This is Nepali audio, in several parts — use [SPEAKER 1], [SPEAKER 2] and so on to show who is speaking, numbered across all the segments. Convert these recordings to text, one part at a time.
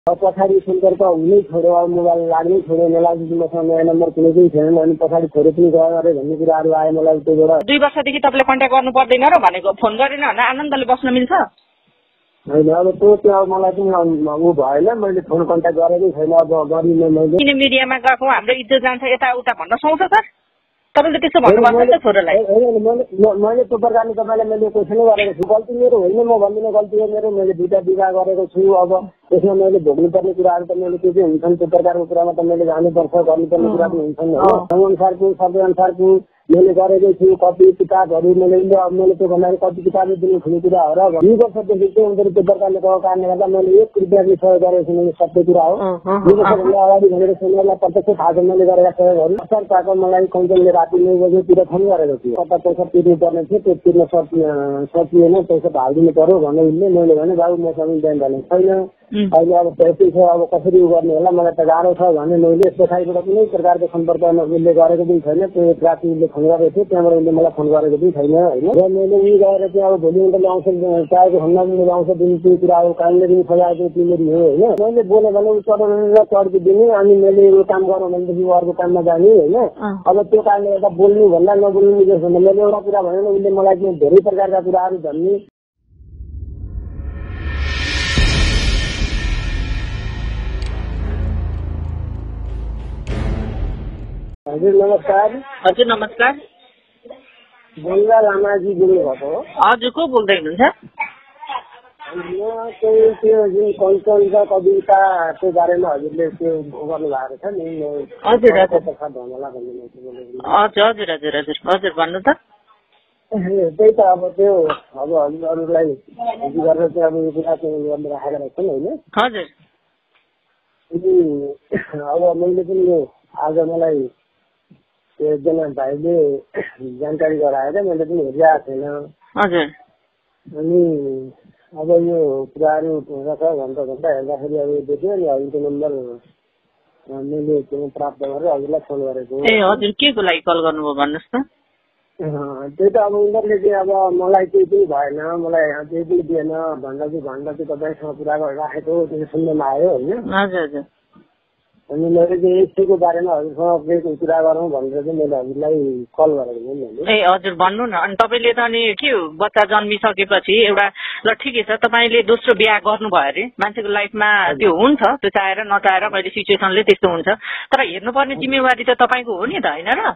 [SPEAKER 1] पछाडि सम्पर्क हुनै छोड्यो, अब मोबाइल लाग्नै छोड्यो, नलागेपछि मसँग नयाँ नम्बर कुनै पनि थिएन, अनि पछाडि छोड्यो पनि गयो अरे भन्ने कुराहरू आयो मलाई त्योबाट।
[SPEAKER 2] 2 वर्षदेखि तपाईँले कन्ट्याक्ट गर्नु पर्दैन र भनेको, फोन गरेन भने आनन्दले बस्न मिल्छ?
[SPEAKER 1] होइन, अब त्यो चाहिँ मलाई पनि ऊ भएन, मैले फोन कन्ट्याक्ट गरेकै छैन, अब गरिनँ मैले।
[SPEAKER 2] किन मिडियामा गएको हाम्रो इज्जत जान्छ यताउता भन्न सुहाउँछ सर? तपाईँले त्यसो भन्नुपर्छ नि छोरालाई।
[SPEAKER 1] मैले त्यो प्रकारले तपाईँलाई मैले क्वेसनै गरेको छु, गल्ती मेरो होइन, म भन्दिनँ गल्ती मेरो, मैले 2टा विवाह गरेको छु। अब त्यसमा मैले भोग्नुपर्ने कुराहरू त मैले के हुन्छन्, त्यो प्रकारको कुरामा त मैले जानुपर्छ, गर्नुपर्ने कुरा पनि हुन्छन् होइन। अनुसारको सबै अनुसारको मैले गरेकै छु। कति किताबहरू मैले त्यो भन्दाखेरि कति किताबले दिने ठुलो कुरा हो र 2 वर्षदेखि चाहिँ उनीहरू त्यो प्रकारले गएको कारणले गर्दा मैले 1 रुपियाँ पनि सहयोग गरेको छु। मैले सबै कुरा हो 2 वर्षभन्दा अगाडि भनेर समाजलाई प्रत्यक्ष थाहा छ मैले गरेका सहयोगहरू। सरकारको मलाई कम्पनीले राति 9 बजेतिर फोन गरेको थियो, कता पैसा तिर्नु पर्ने थियो, त्यो तिर्न सकिएन, पैसा हालिदिनु पर्यो भने उसले। मैले भने बाबु मसँग ब्याङ्क ब्यालेन्स छैन, अहिले अब पैसा छ, अब कसरी गर्ने होला, मलाई त गाह्रो छ भने मैले पछाडिबाट कुनै प्रकारको सम्पर्क उसले गरेको पनि छैन। त्यो राति उसले फोन गरेको थियो, त्यहाँबाट उसले मलाई फोन गरेको पनि छैन होइन। र मैले उयो गरेर चाहिँ अब भोलि उनीहरूले आउँछ, चाहेको भन्दा पनि आउँछ दिने त्यो कुरा अब कामले पनि सजाएको तिमीहरू हो होइन। मैले बोलेँ भने ऊ चढाउनु चढिदिने, अनि मैले यो काम गरौँ भनेदेखि अर्को काममा जाने होइन। अब त्यो कारणले गर्दा बोल्नु भन्दा नबोल्नु जस्तो मैले एउटा कुरा भने उसले मलाई चाहिँ धेरै प्रकारका कुराहरू भन्ने। हजुर नमस्कार।
[SPEAKER 2] हजुर नमस्कार।
[SPEAKER 1] गङ्गा लामाजी बोल्नु भएको हो?
[SPEAKER 2] हजुर, को बोल्दै हुनुहुन्छ?
[SPEAKER 1] म चाहिँ त्यो जुन कञ्चनका कविताको बारेमा हजुरले त्यो गर्नु भएको छ नि।
[SPEAKER 2] हजुर हजुर
[SPEAKER 1] धमला भन्ने बोलेको।
[SPEAKER 2] हजुर हजुर हजुर हजुर हजुर भन्नु त।
[SPEAKER 1] त्यही त अब त्यो अब हजुरहरूलाई गरेर चाहिँ अब यो कुरा चाहिँ गर्नु राखेर रहेछन् होइन।
[SPEAKER 2] हजुर।
[SPEAKER 1] अब मैले पनि यो आज मलाई एकजना भाइले जानकारी गराएर मैले पनि हेरिरहेको छैन।
[SPEAKER 2] हजुर।
[SPEAKER 1] अनि अब यो कुराहरू घन्टा हेर्दाखेरि अब देख्यो नि हजुरको नम्बर मैले त्यो प्राप्त गरेर हजुरलाई फोन गरेको।
[SPEAKER 2] ए हजुर, के को लागि कल गर्नुभयो भन्नुहोस् त।
[SPEAKER 1] त्यही त अब उनीहरूले चाहिँ अब मलाई केही पनि भएन, मलाई केही पनि दिएन भन्दा चाहिँ तपाईँसँग कुरा राखेको त्यो सुन्नमा आयो होइन।
[SPEAKER 2] हजुर हजुर।
[SPEAKER 1] अनि मैले चाहिँ यसको बारेमा हजुरसँग केही कुरा गरौँ भनेर चाहिँ मैले हजुरलाई कल गरेको नि।
[SPEAKER 2] ए हजुर भन्नु न। अनि तपाईँले त अनि के हो, बच्चा जन्मिसकेपछि एउटा ल ठिकै छ, तपाईँले दोस्रो बिहा गर्नुभयो अरे, मान्छेको लाइफमा त्यो हुन्छ, त्यो चाहेर नचाहेर कहिले सिचुएसनले त्यस्तो हुन्छ, तर हेर्नुपर्ने जिम्मेवारी त तपाईँको हो नि त होइन र?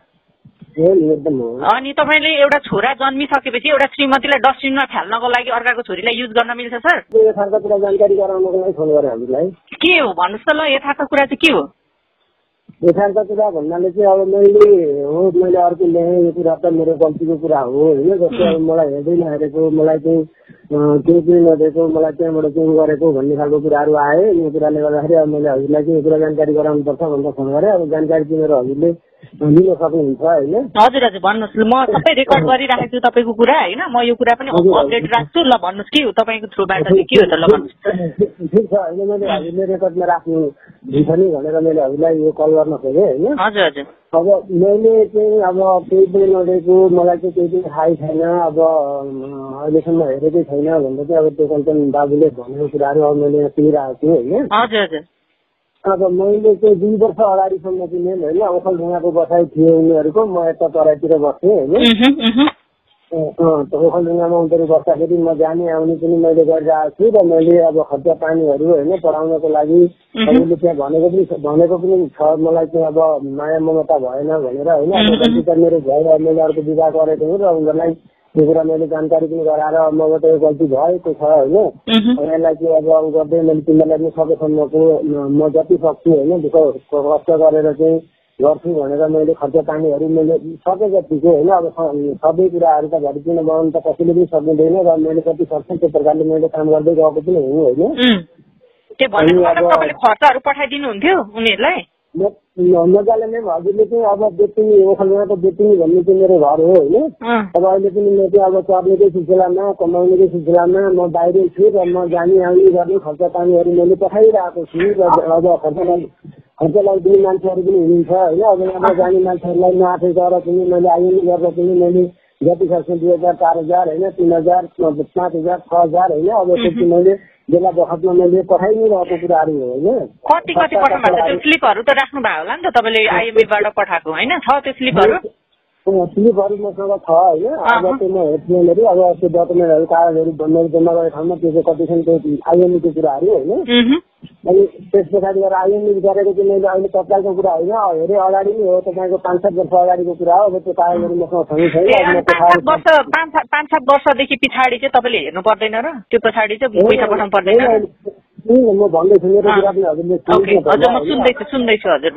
[SPEAKER 2] अनि तपाईँले एउटा छोरा जन्मिसकेपछि एउटा श्रीमतीलाई डस्टबिनमा फाल्नको लागि अर्काको छोरीलाई युज गर्न मिल्छ सर?
[SPEAKER 1] यथार्थ कुरा जानकारी गराउनको लागि फोन गरेँ हजुरलाई। के
[SPEAKER 2] हो भन्नुहोस् त ल, यथार्थ कुरा चाहिँ के हो?
[SPEAKER 1] यथार्थ कुरा भन्नाले चाहिँ अब मैले अर्को ल्याएँ, यो कुरा त मेरो गल्तीको कुरा हो होइन। जस्तै अब मलाई हेर्दै नहेरेको, मलाई चाहिँ केही पनि नदिएको, मलाई त्यहाँबाट चाहिँ गरेको भन्ने खालको कुराहरू आए। यो कुराले गर्दाखेरि अब मैले हजुरलाई चाहिँ यो कुरा जानकारी गराउनुपर्छ भनेर फोन गरेँ। अब जानकारी चाहिँ मेरो हजुरले लिन सक्नुहुन्छ होइन।
[SPEAKER 2] हजुर हजुर भन्नुहोस्, म सबै रेकर्ड गरिराखेको छु तपाईँको कुरा होइन। म यो कुरा पनि अपडेट राख्छु। ल भन्नुहोस्, के हो तपाईँको थ्रुबाट चाहिँ के हो त? ल भन्नुहोस्।
[SPEAKER 1] ठिक छ होइन, मैले हजुरले रेकर्डमा राख्नु हुन्छ नि भनेर मैले हजुरलाई यो कल गर्न खोजेँ होइन।
[SPEAKER 2] हजुर हजुर।
[SPEAKER 1] अब मैले चाहिँ अब केही पनि नदिएको, मलाई चाहिँ केही पनि थाहै छैन, अब अहिलेसम्म हेरेकै छैन भनेर चाहिँ अब त्यो कञ्चन बाबुले भनेको कुराहरू अब मैले यहाँ सुनिरहेको छु होइन।
[SPEAKER 2] हजुर हजुर।
[SPEAKER 1] अब मैले चाहिँ 2 वर्ष अगाडिसम्म चाहिँ मेन होइन ओखलढुङ्गाको बसाइ थियो उनीहरूको, म यता तराईतिर बस्थेँ होइन। ओखलढुङ्गामा उनीहरू बस्दाखेरि म जाने आउने पनि मैले गरिरहेको छु र मैले अब खर्च पानीहरू होइन पढाउनको लागि उसले त्यहाँ भनेको पनि छ मलाई चाहिँ अब माया ममता भएन भनेर होइन। अब मेरो भयो, मैले अर्को विवाह गरेको हो र उनीहरूलाई त्यो कुरा मैले जानकारी पनि गराएर मबाट यो गल्ती भएको छ होइन। यसलाई चाहिँ अब गर्दै मैले तिमीहरूलाई पनि सकेसम्मको म जति सक्छु होइन दुःख कष्ट गरेर चाहिँ गर्छु भनेर मैले खर्च पानीहरू मैले सके जतिको होइन। अब सबै कुराहरू त घरि किन बनाउनु त कसैले पनि सक्दैन र मैले कति सक्छ त्यो प्रकारले मैले काम गर्दै गएको पनि हुँ होइन।
[SPEAKER 2] खर्चहरू पठाइदिनुहुन्थ्यो उनीहरूलाई
[SPEAKER 1] मजाले नै। हजुरले चाहिँ अब बेटिनी ओखलढुङ्गाको बेटिनी भन्ने चाहिँ मेरो घर हो होइन। अब अहिले पनि म चाहिँ अब चढ्नेकै सिलसिलामा कमाउनेकै सिलसिलामा म बाहिरै छु र म जाने आउने गर्ने खर्च पानीहरू मैले पठाइरहेको छु र अब खर्च लगाइदिने मान्छेहरू पनि हुनुहुन्छ होइन। अब यहाँ जाने मान्छेहरूलाई म आफै गएर पनि मैले आइएमए गरेर पनि मैले जति सक्छु 2000 4000 होइन 3000 5000 6000 होइन। अब त्यसपछि मैले बेला बखतमा मैले पठाइ नै रहेको कुराहरू हो होइन।
[SPEAKER 2] कति पठाउनु भएको त्यो स्लिपहरू त राख्नु भयो होला नि त तपाईँले IMF-बाट पठाएको होइन? छ त्यो स्लिपहरू?
[SPEAKER 1] स्लिपहरू मसँग छ होइन। अब त्यो म हेर्छु अब त्यो डकुमेन्टहरू कागजहरू मैले जम्मा गरेको ठाउँमा त्यो चाहिँ कति छन् त्यो IMF-को कुराहरू होइन। अनि त्यस पछाडि गएर IMF गरेको चाहिँ मैले अहिले तत्कालको कुरा होइन, हेरे अगाडि नै हो, तपाईँको 5-7 वर्ष अगाडिको कुरा हो। अब त्यो कागजहरू मसँग छैन।
[SPEAKER 2] 5-7 वर्षदेखि पछाडि चाहिँ तपाईँले हेर्नु पर्दैन र त्यो पछाडि चाहिँ पैसा पठाउनु पर्दैन?
[SPEAKER 1] म भन्दैछु मेरो कुरा पनि हजुरले
[SPEAKER 2] सुन्दैछु हजुर।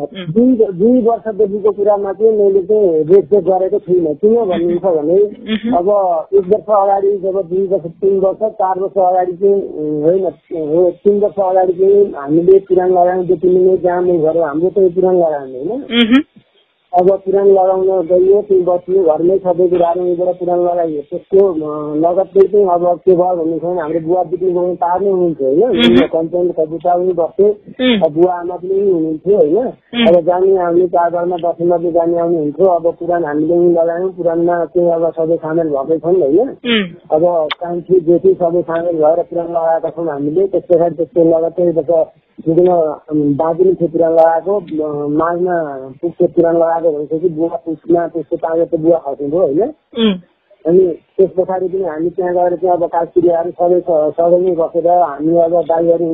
[SPEAKER 1] 2 वर्षदेखिको कुरामा चाहिँ मैले चाहिँ रेखदेख गरेको छुइनँ। किन भन्नुहुन्छ भने अब 1 वर्ष अगाडि जब 2 वर्ष 3 वर्ष 4 वर्ष अगाडि चाहिँ होइन 3 वर्ष अगाडि चाहिँ हामीले पुराण लगायौँ। त्यो 3 महिना जहाँ मै घर हाम्रो त पुराण लगाउने होइन। अब पुराण लगाउन गइयो, त्यो बस्नु घरमै सबै कुराहरू यहीँबाट पुराण लगाइयो। त्यसको लगत्तै चाहिँ अब के भयो भन्ने हाम्रो बुवा बित्नु गउनु पार्ने हुनुहुन्थ्यो होइन। कम्प्लेन कविता पनि बस्थ्यो, बुवा आमा पनि हुनुहुन्थ्यो होइन। अब जाने आउने चाडबाडमा दसैँमा पनि जाने आउने हुन्थ्यो। अब पुराण हामीले लगायौँ, पुराणमा चाहिँ अब सबै सामेल भएकै छन् होइन। अब कान्छी जेठी सबै सामेल भएर पुराण लगाएका छौँ हामीले। त्यस पछाडि त्यसको लगत्तै बाँकी थियो पुराण लगाएको, माझमा पुग्थ्यो पुराण लगाएको भइसक्यो। बुवा पुस्मा त्यसको ताजा त बुवा खसिन्थ्यो होइन। अनि त्यस पछाडि पनि हामी त्यहाँ गएर चाहिँ अब काजक्रियाहरू सबै नै बसेर हामी अब दाईहरू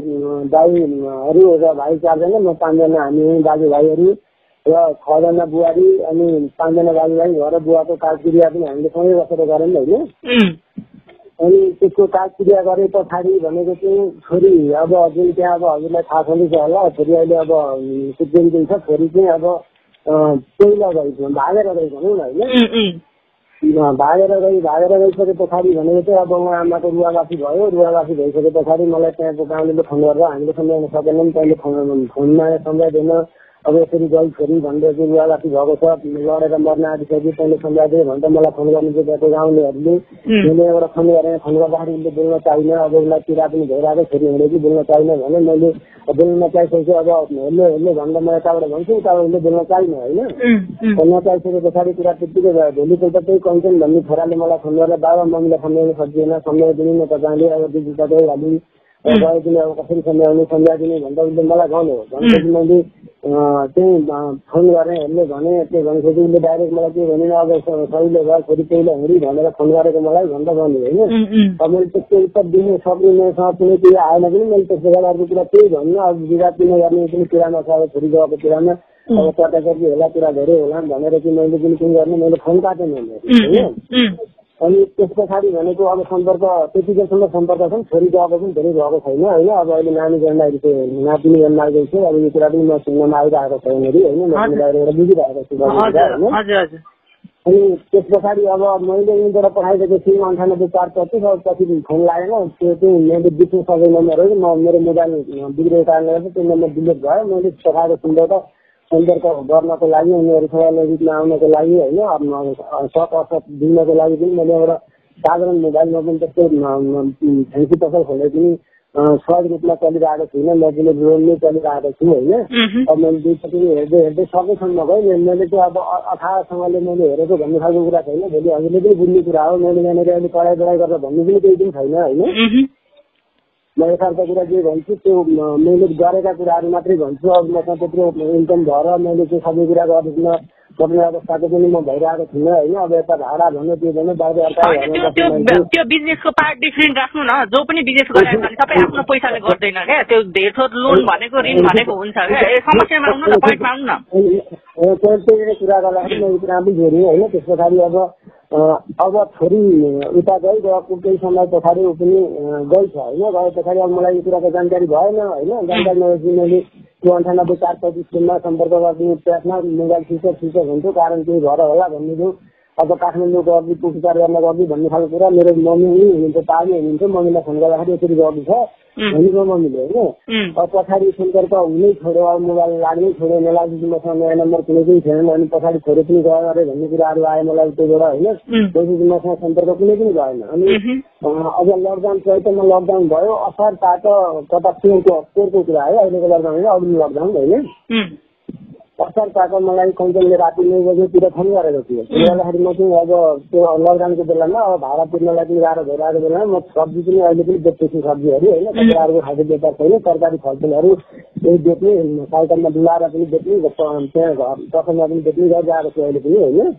[SPEAKER 1] र भाइ 4 जना, म 5 जना, हामी दाजुभाइहरू र 6 जना बुहारी अनि 5 जना दाजुभाइ भएर बुवाको काजक्रिया पनि हामीले सँगै बसेर गऱ्यौँ होइन। अनि त्यसको काजक्रिया गरे पछाडि भनेको चाहिँ छोरी अब जुन त्यहाँ अब हजुरलाई थाहा छँदैछ होला, छोरी अहिले अब सुत्केरी छ। छोरी चाहिँ अब पहिला गई भागेर गई भनौँ न होइन। भागेर गइसके पछाडि भनेको चाहिँ अब उहाँ आमाको रुवावासी भयो। रुवावासी भइसके पछाडि मलाई त्यहाँको गाउँले फोन गरेर हामीले सम्झाउन सकेनौँ। तैँले फोनमा सम्झाइदिएन, अब यसरी गई छोरी भनेर चाहिँ रुवावासी भएको छ, लडेर मर्न आँटिसक्यो, तैँले सम्झाइदियो भने त मलाई फोन गर्नु चाहिँ त्यहाँको गाउँलेहरूले। मैले एउटा फोन गरेँ, फोन गर्दाखेरि उसले बोल्न चाहिन, अब उसलाई पीडा पनि भइरहेको छोरी हुँदै कि बोल्न चाहिन भने मैले बोल्न नचाहिसक्यो। अब हेर्ने भन्दा म यताबाट भन्छु, उताबाट उसले बोल्न चाहिन होइन। नचाहिसके पछाडि कुरा त्यत्तिकै भयो। भोलिपल्ट त्यही कन्छन् भन्ने छोराले मलाई फोन गरेर बाबा मम्मीलाई सम्झाउनु सकिएन, सम्झाइदिनु न तपाईँले, अब दिदी तपाईँ हालि गइदिनु, अब कसरी सम्झाइदिनु भन्दा उसले मलाई भन्यो। भनेपछि मैले चाहिँ फोन गरेँ, उसले भने त्यो भनेपछि उसले डाइरेक्ट मलाई के भनेन, अब सहीले भयो छोरी पहिला हुँदी भनेर फोन गरेको मलाई भन्दा भन्यो होइन। अब मैले त्यसको उत्तर दिनु सक्ने मसँग कुनै केही आएन पनि मैले त्यसो गर्दा अर्को कुरा त्यही भन्नु। अब विवाद किन गर्ने पनि कुरामा छ, अब छोरी गएको कुरामा अब चटाचटी होला, कुरा धेरै होला भनेर चाहिँ मैले पनि के गर्ने, मैले फोन काटेँ होइन। अनि त्यस पछाडि भनेको अब सम्पर्क त्यतिखेरसम्म सम्पर्क छन्। छोरी गएको पनि धेरै भएको छैन होइन। अब अहिले नानी जन्माएको नातिनी जन्माएको छ। अब यो कुरा पनि म सुन्नमा आइरहेको छ यहाँनिर होइन, म बाहिरबाट बुझिरहेको छु। अनि त्यस पछाडि अब मैले यहीँबाट पठाइदिएको थिएँ 98-435। अब पछि फोन लागेन, त्यो चाहिँ मैले बिच्नु सकेको नम्बर हो। मेरो मोबाइल बिग्रेको कारणले गर्दा त्यो नम्बर डिलिट भयो। मैले पठाएको सुन्दा सम्पर्क गर्नको लागि उनीहरूसँग नजिकमा आउनको लागि होइन, सक असत दिनको लागि पनि मैले एउटा साधारण मोबाइलमा पनि त्यस्तो फ्यान्सी पसल खोले पनि सहज रूपमा चलिरहेको छुइनँ। म पनि रोलमै चलिरहेको छु होइन। अब मैले दुईपट्टि हेर्दै सकेसम्म गएँ। मैले चाहिँ अब अथाहसँगले मैले हेरेको भन्ने खालको कुरा छैन। भोलि हजुरले पनि बुझ्ने कुरा हो। मैले यहाँनिर अहिले पढाइ गरेर भन्ने पनि केही पनि छैन होइन। म यथार्थ कुरा के भन्छु त्यो मैले गरेका कुराहरू मात्रै भन्छु। अब मसँग त्यत्रो इन्कम भएर मैले चाहिँ सबै कुरा गर्दिनँ। सक्ने अवस्थाको पनि म भइरहेको थिइनँ होइन। अब यता भाडा भन्यो त्यो भन्यो बाहिर
[SPEAKER 2] त्यो बिजनेसको पार्ट डिफ्रेन्ट राख्नु न। जो पनि बिजनेस गरेको भने सबै आफ्नो पैसाले गर्दैन क्या। त्यो धेरै थोर लोन भनेको ऋण भनेको हुन्छ क्या। समस्यामा आउनु न, पोइन्टमा आउनु न।
[SPEAKER 1] त्यही कुरा गर्दाखेरि मैले कुरा पनि जोडेँ होइन। त्यस पछाडि अब छोरी उता गइरहेको केही समय पछाडि ऊ पनि गइ छ होइन। गए पछाडि अब मलाई यो कुराको जानकारी भएन होइन। जानकारी नभएपछि मैले त्यो 98-435 सम्पर्क गर्ने प्रयासमा मोबाइल स्विच अफ हुन्थ्यो, कारण केही भएर होला भन्ने थियो। अब काठमाडौँको अघि पुगचार गर्नको अघि भन्ने खालको कुरा मेरो मम्मी पनि हुनुहुन्थ्यो, पानी हुनुहुन्थ्यो। मम्मीलाई फोन गर्दाखेरि यसरी गएको छ भनेको मम्मीले होइन। अब पछाडि सम्पर्क हुनै छोड्यो, अब मोबाइल लाग्नै छोड्यो। नलागेपछि मसँग नयाँ नम्बर कुनै पनि थिएन। अनि पछाडि छोरी पनि गयो अरे भन्ने कुराहरू आयो मलाई त्योबाट होइन। त्यसपछि मसँग सम्पर्क कुनै पनि भएन। अनि अब लकडाउन चैतमा लकडाउन भयो। असार तातो कता पोहोरको कुरा है, अहिलेको लकडाउन होइन, अघि लकडाउन होइन। असार पाएको मलाई कम्पनीले राति 9 बजेतिर फोन गरेको थियो। त्यो बेलाखेरि म चाहिँ अब त्यो लकडाउनको बेलामा अब भाडा तिर्नलाई पनि गाह्रो भइरहेको बेलामा म सब्जी पनि अहिले पनि बेच्दैछु सब्जीहरू होइन। कपडाहरूको खाद्य व्यापार छैन, तरकारी फलफुलहरू त्यही बेच्ने, साइकलमा डुलाएर पनि बेच्ने, त्यहाँ पसलमा पनि बेच्ने गरिरहेको छु अहिले पनि होइन।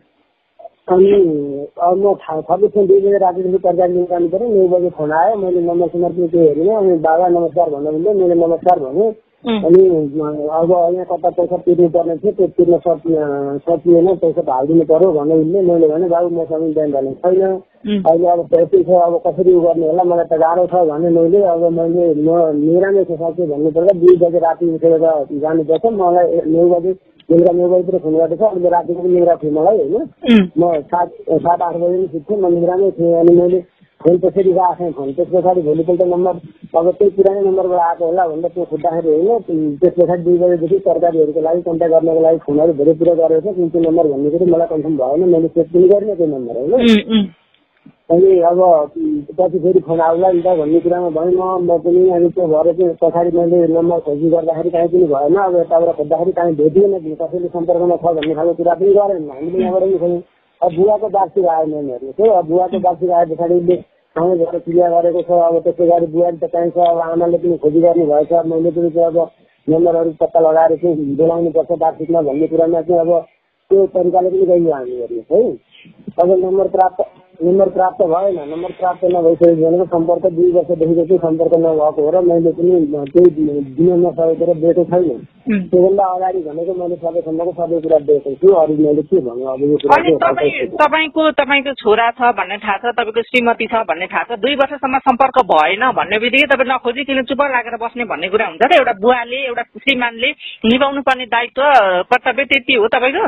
[SPEAKER 1] अनि अब म 26 2 बजे रातिदेखि तरकारी लिन जानु पर्यो। 9 बजे फोन आयो, मैले नम्बर पनि त्यो हेरेँ। अनि बाबा नमस्कार भन्नुहुन्थ्यो, मैले नमस्कार भने। अनि अब यहाँ कता पैसा तिर्नु पर्ने थियो, त्यो तिर्न सकिएन, पैसा हालिदिनु पर्यो भन्ने उसले। मैले भने बाबु मसँग ब्याङ्क ब्यालेन्स छैन अहिले, अब पैसा छ, अब कसरी गर्ने होला, मलाई त गाह्रो छ भने मैले। अब मैले निरामै छ सक्छु भन्नुपर्दा 2 बजे राति उठेर जानुपर्छ। मलाई 9 बजे बेलुका 9 बजीतिर फोन गरेको छ। अहिले रातिको पनि निद्रा थियो मलाई होइन। म 7-8 बजी पनि सुत्थेँ, म निद्रामै थिएँ। अनि मैले फोन त्यसरी राखेँ फोन। त्यस पछाडि भोलिपल्ट नम्बर अब त्यही पुरानै नम्बरबाट आएको होला भनेर त्यो खोज्दाखेरि होइन। त्यस पछाडि 2 बजेदेखि तरकारीहरूको लागि कन्ट्याक्ट गर्नको लागि फोनहरू धेरैतिर गरेको छ। कुन नम्बर भन्ने कुरो मलाई कन्फर्म भएन, मैले चेक पनि गरिनँ त्यो नम्बर होइन। अनि अब पछि फेरि फोन आउला नि त भन्ने कुरामा भएन म पनि। अनि त्यो भएर चाहिँ पछाडि मैले नम्बर खोजी गर्दाखेरि काहीँ पनि भएन। अब यताबाट खोज्दाखेरि काहीँ भेटिएन, कसैले सम्पर्कमा छ भन्ने खालको कुरा पनि गरेन। हामीले यहाँबाट पनि खोज्यौँ। अब बुवाको वार्षिक आयो नानीहरू चाहिँ। अब बुवाको वार्षिक आए पछाडि उसले ठाउँ घर क्रिया गरेको छ। अब त्यसै गरी बुवाले त चाहिन्छ, अब आमाले पनि खोजी गर्नु भएछ। मैले पनि चाहिँ अब नम्बरहरू पत्ता लगाएर चाहिँ बोलाउनु पर्छ वार्षिकमा भन्ने कुरामा चाहिँ अब त्यो तरिकाले पनि गइयो हामीहरू है। अब नम्बर प्राप्त भएन। नम्बर प्राप्त नभइसकेको भनेको सम्पर्क 2 वर्षदेखिको चाहिँ सम्पर्क नभएको हो र मैले पनि केही दिन नसकेर दिएको छैन। त्योभन्दा अगाडि भनेको मैले सबैसम्मको सबै कुरा दिएको छु। अरू मैले के भन्नु अब यो
[SPEAKER 2] कुरा। तपाईँको छोरा छ भन्ने थाहा छ, तपाईँको श्रीमती छ भन्ने थाहा छ, 2 वर्षसम्म सम्पर्क भएन भन्ने बित्तिकै तपाईँ नखोजिकन चुप लागेर बस्ने भन्ने कुरा हुन्छ र। एउटा बुवाले एउटा श्रीमानले निभाउनु पर्ने दायित्व कर्तव्य त्यति हो तपाईँको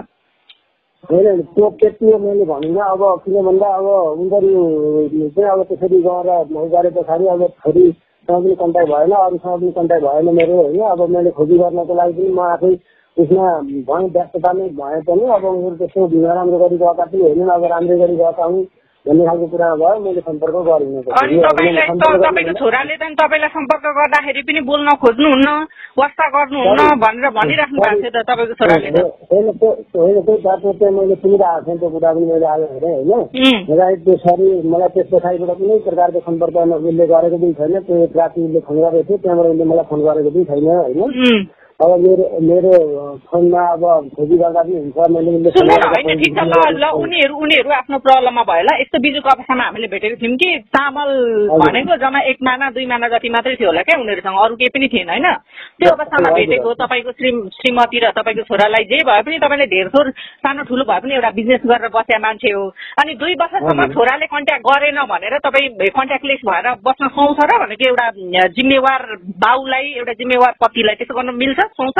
[SPEAKER 1] होइन। त्यो त्यति हो मैले भनिनँ। अब किन भन्दा अब उनीहरू चाहिँ अब त्यसरी गरे पछाडि अब छोरीसँग पनि कन्ट्याक्ट भएन, अरूसँग पनि कन्ट्याक्ट भएन मेरो होइन। अब मैले खोजी गर्नको लागि पनि म आफै उसमा भएँ, व्यस्तता नै भए पनि। अब उनीहरू त्यस्तो नराम्रो गरी गएका पनि होइन, अब राम्रै गरी गएका हुन् भन्ने खालको कुरा भयो। मैले सम्पर्क गरिनँ।
[SPEAKER 2] अनि तपाईँको छोराले त तपाईँलाई सम्पर्क गर्दाखेरि पनि बोल्न खोज्नुहुन्न, वास्ता गर्नुहुन्न भनेर भनिराख्नु भएको थियो त तपाईँको छोराले त।
[SPEAKER 1] होइन त्यही बाटो चाहिँ मैले सुनिरहेको थिएँ। त्यो कुरा पनि मैले आज हेरेँ होइन। त्यो सरी मलाई त्यस पछाडिबाट कुनै प्रकारको सम्पर्क उसले गरेको पनि छैन। त्यो राति उसले फोन गरेको थियो, त्यहाँबाट उसले मलाई फोन गरेको पनि छैन होइन। अब मेरो फोनमा अब खोजी गर्दा पनि हुन्छ। मैले
[SPEAKER 2] होइन ठिक छ ल उनीहरू आफ्नो प्रब्लममा भयो ल। यस्तो बिजुको अवस्थामा हामीले भेटेको थियौँ कि चामल भनेको जम्मा 1 माना 2 माना जति मात्रै थियो होला क्या उनीहरूसँग, अरू केही पनि थिएन होइन। त्यो अवस्थामा भेटेको तपाईँको श्रीमती र तपाईँको छोरालाई जे भए पनि तपाईँले धेरथोर सानो ठुलो भए पनि एउटा बिजनेस गरेर बसेका मान्छे हो। अनि 2 वर्षसम्म छोराले कन्ट्याक्ट गरेन भनेर तपाईँ कन्ट्याक्टलेस भएर बस्न सुहाउँछ र भनेको एउटा जिम्मेवार बाउलाई, एउटा जिम्मेवार पतिलाई त्यस्तो गर्न मिल्छ सुहाउँछ?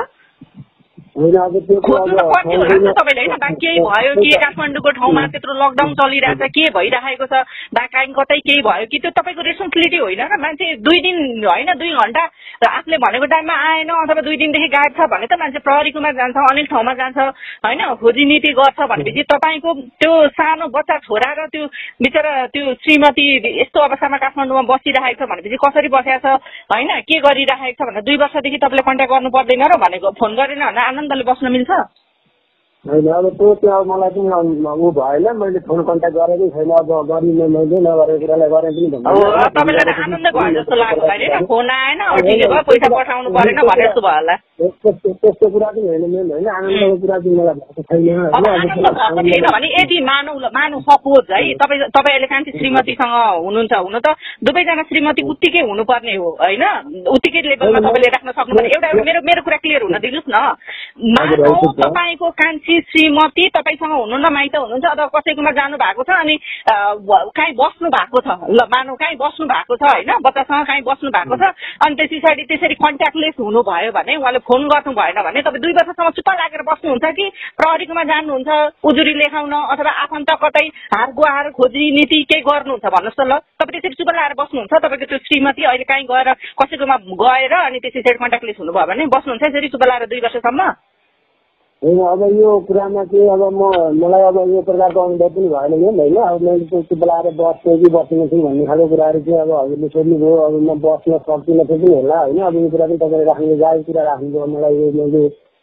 [SPEAKER 2] खोज्नु त पर्ने होला नि त तपाईँले होइन। बा केही भयो कि काठमाडौँको ठाउँमा त्यत्रो लकडाउन चलिरहेछ, के भइरहेको छ, बा काहीँ कतै केही भयो कि, त्यो तपाईँको रेस्पोन्सिबिलिटी होइन र। मान्छे 2 दिन होइन 2 घन्टा आफूले भनेको टाइममा आएन अथवा 2 दिनदेखि गायब छ भने त मान्छे प्रहरीकोमा जान्छ, अनेक ठाउँमा जान्छ होइन, खोजी नीति गर्छ। भनेपछि तपाईँको त्यो सानो बच्चा छोरा र त्यो बिचरा त्यो श्रीमती यस्तो अवस्थामा काठमाडौँमा बसिरहेको छ भनेपछि कसरी बसेको छ होइन, के गरिरहेको छ भनेर 2 वर्षदेखि तपाईँले कन्ट्याक्ट गर्नु पर्दैन र भनेको। फोन गरेन भने आनन्दले बस्न मिल्छ
[SPEAKER 1] होइन। अब त्यो चाहिँ अब मलाई चाहिँ ऊ भएन, मैले फोन कन्ट्याक्ट गरेकै छैन। अब गरिनँ मैले, नगरेको कुरालाई गरेँ पनि भन्नु
[SPEAKER 2] तपाईँलाई त आनन्द भयो जस्तो लाग्यो होइन। फोन आएन अठिले भयो, पैसा पठाउनु परेन भने जस्तो भयो होला।
[SPEAKER 1] त्यस्तो कुरा चाहिँ होइन मेन होइन। आनन्दको कुरा चाहिँ मलाई भएको छैन।
[SPEAKER 2] आनन्द भएको थिएन भने यदि मानु सपोज है तपाईँ अहिले कान्छी श्रीमतीसँग हुनुहुन्छ, हुनु त दुवैजना श्रीमती उत्तिकै हुनुपर्ने हो होइन, उत्तिकै लेभलमा तपाईँले राख्न सक्नुपर्ने। एउटा मेरो कुरा क्लियर हुन दिनुहोस् न। मानौ तपाईँको कान्छी श्रीमती तपाईँसँग हुनुहुन्न, माइत हुनुहुन्छ अथवा कसैकोमा जानु भएको छ अनि काहीँ बस्नु भएको छ ल, मानौ काहीँ बस्नु भएको छ होइन, बच्चासँग काहीँ बस्नु भएको छ अनि त्यस पछाडि त्यसरी कन्ट्याक्टलेस हुनुभयो भने, उहाँले फोन गर्नु भएन भने तपाईँ 2 वर्षसम्म चुप्प लागेर बस्नुहुन्छ कि प्रहरीकोमा जानुहुन्छ उजुरी लेखाउन अथवा आफन्त कतै हार गुहार खोजी नीति केही गर्नुहुन्छ भन्नुहोस् त ल। तपाईँ त्यसरी चुप्प लागेर बस्नुहुन्छ? तपाईँको त्यो श्रीमती अहिले काहीँ गएर कसैकोमा गएर अनि त्यस पछाडि कन्ट्याक्टलेस हुनुभयो भने बस्नुहुन्छ यसरी चुप्प लागेर 2 वर्षसम्म?
[SPEAKER 1] होइन। अब यो कुरामा चाहिँ अब मलाई अब यो प्रकारको अनुभव पनि भएन होइन। अब मैले त्यो चुप लगाएर बस्थेँ कि बस्दिनँ कि भन्ने खालको कुराहरू चाहिँ अब हजुरले सोध्नुभयो। अब म बस्न सक्दिनँ पनि होला होइन। अब यो कुरा पनि तपाईँले राख्नु जायज कुरा राख्नुभयो। मलाई यो मैले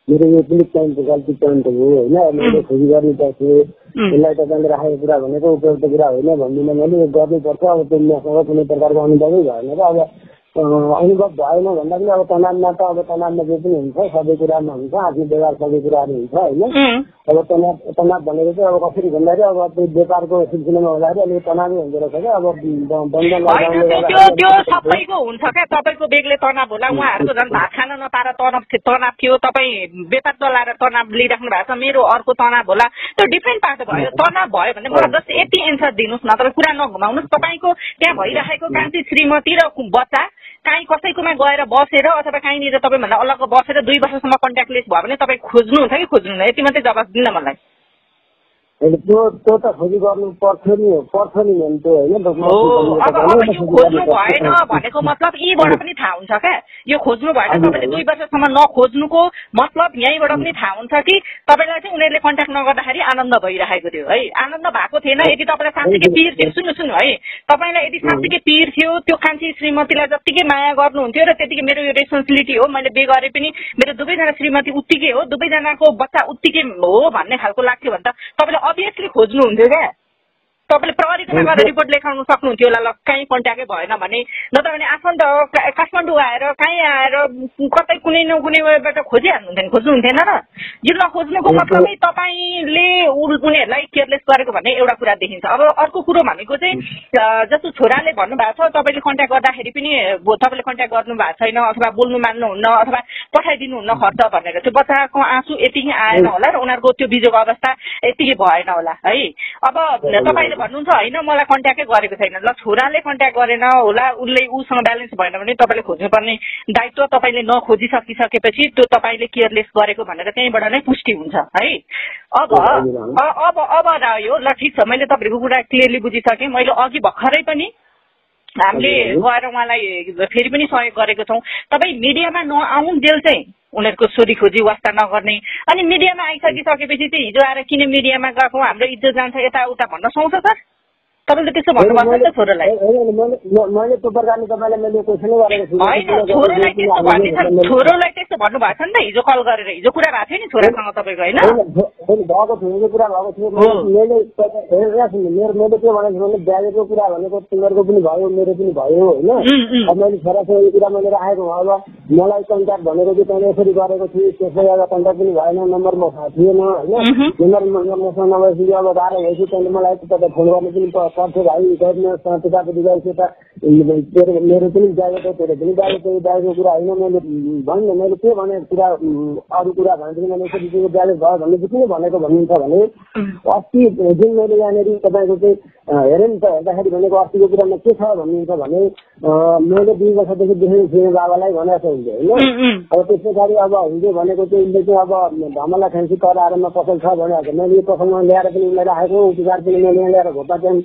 [SPEAKER 1] मेरो यो पनि पोइन्ट गल्ती पोइन्ट हो होइन मैले खोजी गर्नुपर्छ यसलाई तपाईँले राखेको कुरा भनेको उपयुक्त कुरा होइन भन्दिनँ मैले यो गर्नुपर्छ अब त्यो मसँग कुनै प्रकारको अनुभवै भएन र अब अनुभव भएन भन्दा पनि अब तनावमा त अब तनावमा जे पनि हुन्छ सबै कुरामा हुन्छ आफ्नो व्यवहार सबै कुराहरू हुन्छ होइन अब तनाव भनेको चाहिँ अब कसरी भन्दाखेरि अब त्यो व्यापारको सिलसिलामा हुँदाखेरि अलिक तनावै हुँदो रहेछ क्या अब
[SPEAKER 2] त्यो सबैको हुन्छ क्या तपाईँको बेग्लै तनाव होला उहाँहरूको झन् भात खान नपाएर तनाव थियो तपाईँ व्यापार चलाएर तनाव लिइराख्नु भएको छ मेरो अर्को तनाव होला त्यो डिफ्रेन्ट पार्ट भयो तनाव भयो भने मलाई जस्ट यति एन्सर दिनुहोस् न तपाईँ कुरा नघुमाउनुहोस् तपाईँको त्यहाँ भइरहेको कान्छी श्रीमती र बच्चा काहीँ कसैकोमा गएर बसेर अथवा काहीँनिर तपाईँभन्दा अलग बसेर 2 वर्षसम्म कन्ट्याक्टलेस भयो भने तपाईँ खोज्नुहुन्छ कि खोज्नुहुन्न यति मात्रै जवाब दिनु मलाई
[SPEAKER 1] त्यो त खोजी गर्नु पर्छ नि मेन त्यो होइन
[SPEAKER 2] अब यो खोज्नु भएन भनेको मतलब यहीँबाट पनि थाहा हुन्छ क्या यो खोज्नु भएन तपाईँले 2 वर्षसम्म नखोज्नुको मतलब यहीँबाट पनि थाहा हुन्छ कि तपाईँलाई चाहिँ उनीहरूले कन्ट्याक्ट नगर्दाखेरि आनन्द भइरहेको थियो है आनन्द भएको थिएन यदि तपाईँलाई साँच्चीकै पिर थियो सुन्नु है तपाईँलाई यदि साँच्चीकै पिर थियो त्यो कान्छी श्रीमतीलाई जत्तिकै माया गर्नुहुन्थ्यो र त्यतिकै मेरो यो रेस्पोन्सिबिलिटी हो मैले बे गरे पनि मेरो दुवैजना श्रीमती उत्तिकै हो दुवैजनाको बच्चा उत्तिकै हो भन्ने खालको लाग्थ्यो भने त तपाईँले अभियसली खोज्नुहुन्थ्यो क्या तपाईँले प्रहरीको गएर रिपोर्ट लेखाउन सक्नुहुन्थ्यो होला ल कहीँ कन्ट्याक्टै भएन भने नत्र भने आफन्त काठमाडौँ आएर कहीँ आएर कतै कुनै न कुनैबाट खोजिहाल्नुहुन्थेन खोज्नुहुन्थेन र यो नखोज्नुको मतलबै तपाईँले उनीहरूलाई केयरलेस गरेको भन्ने एउटा कुरा देखिन्छ अब अर्को कुरो भनेको चाहिँ जस्तो छोराले भन्नुभएको छ तपाईँले कन्ट्याक्ट गर्दाखेरि पनि तपाईँले कन्ट्याक्ट गर्नु भएको छैन अथवा बोल्नु मान्नुहुन्न अथवा पठाइदिनुहुन्न खर्च भनेर त्यो बच्चाको आँसु यतिकै आएन होला र उनीहरूको त्यो बिजोको अवस्था यतिकै भएन होला है अब तपाईँले भन्नुहुन्छ होइन मलाई कन्ट्याक्टै गरेको छैन ल छोराले कन्ट्याक्ट गरेन होला उसले उसँग ब्यालेन्स भएन भने तपाईँले खोज्नुपर्ने दायित्व तपाईँले नखोजिसकिसकेपछि त्यो तपाईँले केयरलेस गरेको भनेर त्यहीँबाट नै पुष्टि हुन्छ है अब रह्यो ल ठिक छ मैले तपाईँको कुरा क्लियरली बुझिसकेँ मैले अघि भर्खरै पनि हामीले गएर उहाँलाई फेरि पनि सहयोग गरेको छौँ तपाईँ मिडियामा नआउन्जेल चाहिँ उनीहरूको सोधी खोजी वास्ता नगर्ने अनि मिडियामा आइसकिसकेपछि चाहिँ हिजो आएर किन मिडियामा गएको हाम्रो इज्जत जान्छ यताउता भन्न सुहाउँछ सर तपाईँले त्यस्तो भन्नुभएको छ छोरोलाई
[SPEAKER 1] मैले त्यो प्रकारले तपाईँलाई मैले क्वेसनै गरेको छु
[SPEAKER 2] होइन छोरोलाई त्यस्तो भन्ने छ छोरोलाई त्यस्तो भन्नुभएको छ नि त हिजो कल गरेर हिजो कुरा भएको थियो नि छोरासँग तपाईँको होइन
[SPEAKER 1] भएको थियो हिजो कुरा भएको थियो मैले मैले के भनेको छु भने ब्याजेको कुरा भनेको तिमीहरूको पनि भयो मेरो पनि भयो होइन अब मैले छोरासँग यो कुरा मैले राखेको अब मलाई कन्ट्याक्ट भनेको चाहिँ तैँले यसरी गरेको थिएँ त्यसै अब कन्ट्याक्ट पनि भएन नम्बर मसँग थिएन होइन नम्बर मसँग नभएपछि अब गाह्रो भएपछि तैँले मलाई तपाईँ फोन गर्ने पनि पर्छ भाइ गर्नुहोस् पिताको दिँदैछ त मेरो पनि ब्याजेको तेरो पनि ब्याजेको कुरा होइन मैले भन्नु मैले के भने कुरा अरू कुरा भनेपछि मैले यसरी ब्यालेन्स भयो भनेपछि किन भनेको भन्नुहुन्छ भने अस्ति जुन मैले यहाँनिर तपाईँको चाहिँ हेरेँ नि त हेर्दाखेरि भनेको अस्तिको कुरामा के छ भन्नुहुन्छ भने मैले 2 वर्षदेखि देखेको थिएँ बाबालाई भनेको छ उसले होइन अब त्यस पछाडि अब हिजो भनेको चाहिँ उसले चाहिँ अब धमला खान्सी तर आरमा पसल छ भनेको मैले यो पसलमा ल्याएर पनि उसलाई राखेको उपचार पनि मैले ल्याएर घोपा चाहिँ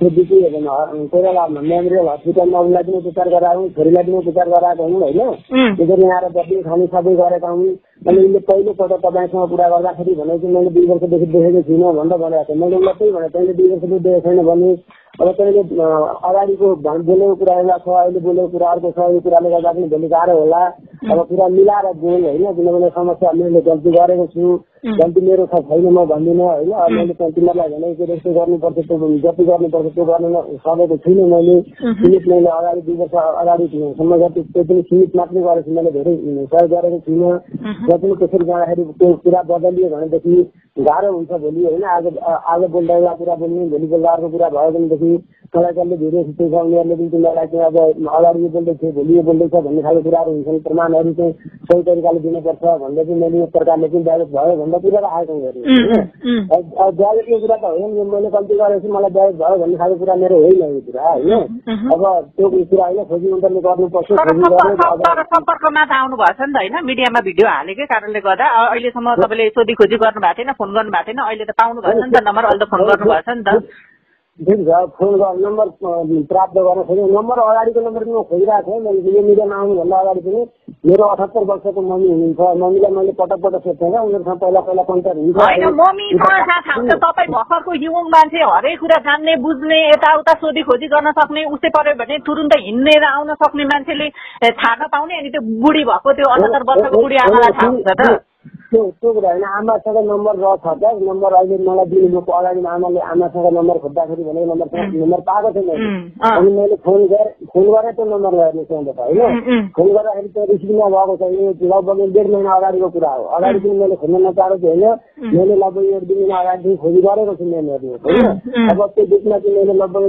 [SPEAKER 1] कोइराला मेमोरियल हस्पिटलमा उसलाई पनि उपचार गरायौँ छोरीलाई पनि उपचार गराएको हुँ होइन त्यसरी यहाँ बस्ने खाने सबै गरेका हुँ अनि उसले पहिलोपल्ट तपाईँसँग कुरा गर्दाखेरि भनेको मैले 2 वर्षदेखि देखेको छुइनँ भनेर भनेको थिएँ मैले उसलाई त्यही भने तैँले 2 वर्षदेखि देखेको छैन भने अब तैँले अगाडिको बोलेको कुरा एउटा छ अहिले बोलेको कुरा अर्को छ यो कुराले गर्दा पनि भोलि गाह्रो होला अब कुरा मिलाएर बोल होइन किनभने समस्या मैले गल्ती गरेको छु गल्ती मेरो छ छैन म भन्दिनँ होइन मैले तिमीहरूलाई भने यस्तो गर्नुपर्छ त्यो जति गर्नुपर्छ त्यो गर्न सकेको छुइनँ मैले सीमित मैले अगाडि 2 वर्ष अगाडिसम्म जति त्यो पनि सीमित मात्रै गरेको छु मैले धेरै सहयोग गरेको छुइनँ र पनि त्यसरी जाँदाखेरि त्यो कुरा बदलियो भनेदेखि गाह्रो हुन्छ भोलि होइन आज बोल्दा एउटा कुरा बोल्ने भोलि बोल्दा अर्को कुरा भयो भनेदेखि तँलाई कसले धेरै सुत्दै छ उनीहरूले पनि तिमीलाई चाहिँ अब अगाडि यो बोल्दैछ भोलि यो बोल्दैछ भन्ने खालको कुराहरू हुन्छन् प्रमाणहरू चाहिँ सही तरिकाले दिनुपर्छ भन्दै चाहिँ मैले यो प्रकारले चाहिँ ब्यालेन्स भयो भन्दा कुरा राखेको होइन ब्यालेन्सको कुरा त होइन मैले गल्ती गरेपछि मलाई ब्यालेन्स भयो भन्ने खालको कुरा मेरो होइन यो कुरा होइन अब त्यो कुरा होइन खोजी उनीहरूले गर्नुपर्छ
[SPEAKER 2] सम्पर्कमा त आउनु भएको छ नि त होइन मिडियामा भिडियो हालेकै कारणले गर्दा अहिलेसम्म तपाईँले सोधी खोजी गर्नु भएको थिएन फोन गर्नु भएको थिएन अहिले त पाउनु भएको छ नि त नम्बर अहिले त फोन गर्नु भएको छ नि त
[SPEAKER 1] ठिक छ फोन नम्बर प्राप्त गर्न सक्यो नम्बर अगाडिको नम्बर पनि म खोजिरहेको थिएँ मैले यो मिडियामा आउनुभन्दा अगाडि पनि मेरो 78 वर्षको मम्मी हुनुहुन्छ मम्मीलाई मैले पटक सोध्थेँ क्या उनीहरूसँग पहिला कन्ट्याक्ट हुन्छ
[SPEAKER 2] होइन मम्मीसँग थाहा हुन्छ तपाईँ भर्खरको युङ मान्छे हरेक कुरा जान्ने बुझ्ने यताउता सोधी खोजी गर्न सक्ने उसै पर्यो भने तुरुन्तै हिँडेर आउन सक्ने मान्छेले थाहा नपाउने अनि त्यो बुढी भएको त्यो 78 वर्षको बुढी आमालाई थाहा हुन्छ त
[SPEAKER 1] त्यो कुरा होइन आमासँग नम्बर रहेछ क्या नम्बर अहिले मलाई दिनुभएको अगाडि आमाले आमासँग नम्बर खोज्दाखेरि भनेको नम्बर पाएको थिएन अनि मैले फोन गरेर त्यो नम्बर गर्ने त्यहाँबाट होइन फोन गर्दाखेरि त्यो रिसिभमा भएको छ यो लगभग 1.5 महिना अगाडिको कुरा हो अगाडि पनि मैले खोज्न नपाएको थिएँ होइन मैले लगभग 1-2 महिना अगाडिदेखि खोजी गरेको छु नानीहरू होइन अब त्यो बिचमा चाहिँ मैले लगभग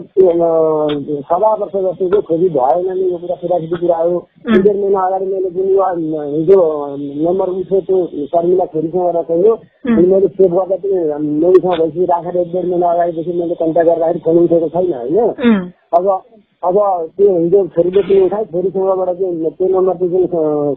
[SPEAKER 1] 7 वर्ष जस्तो खोजी भएन नि यो कुरा सुरक्षित कुरा हो 1.5 महिना अगाडि मैले जुन हिजो नम्बर उठ्यो त्यो शर्मिला छोरीसँग रहेको मैले सेभ गर्दा पनि नौसँग भइसक्यो राखेर 1.5 महिना अगाडिदेखि मैले कन्ट्याक्ट गर्दाखेरि फोन उठेको छैन होइन अब त्यो हिजो छोरीले पनि उठाएँ छोरीसँगबाट चाहिँ त्यो नम्बर चाहिँ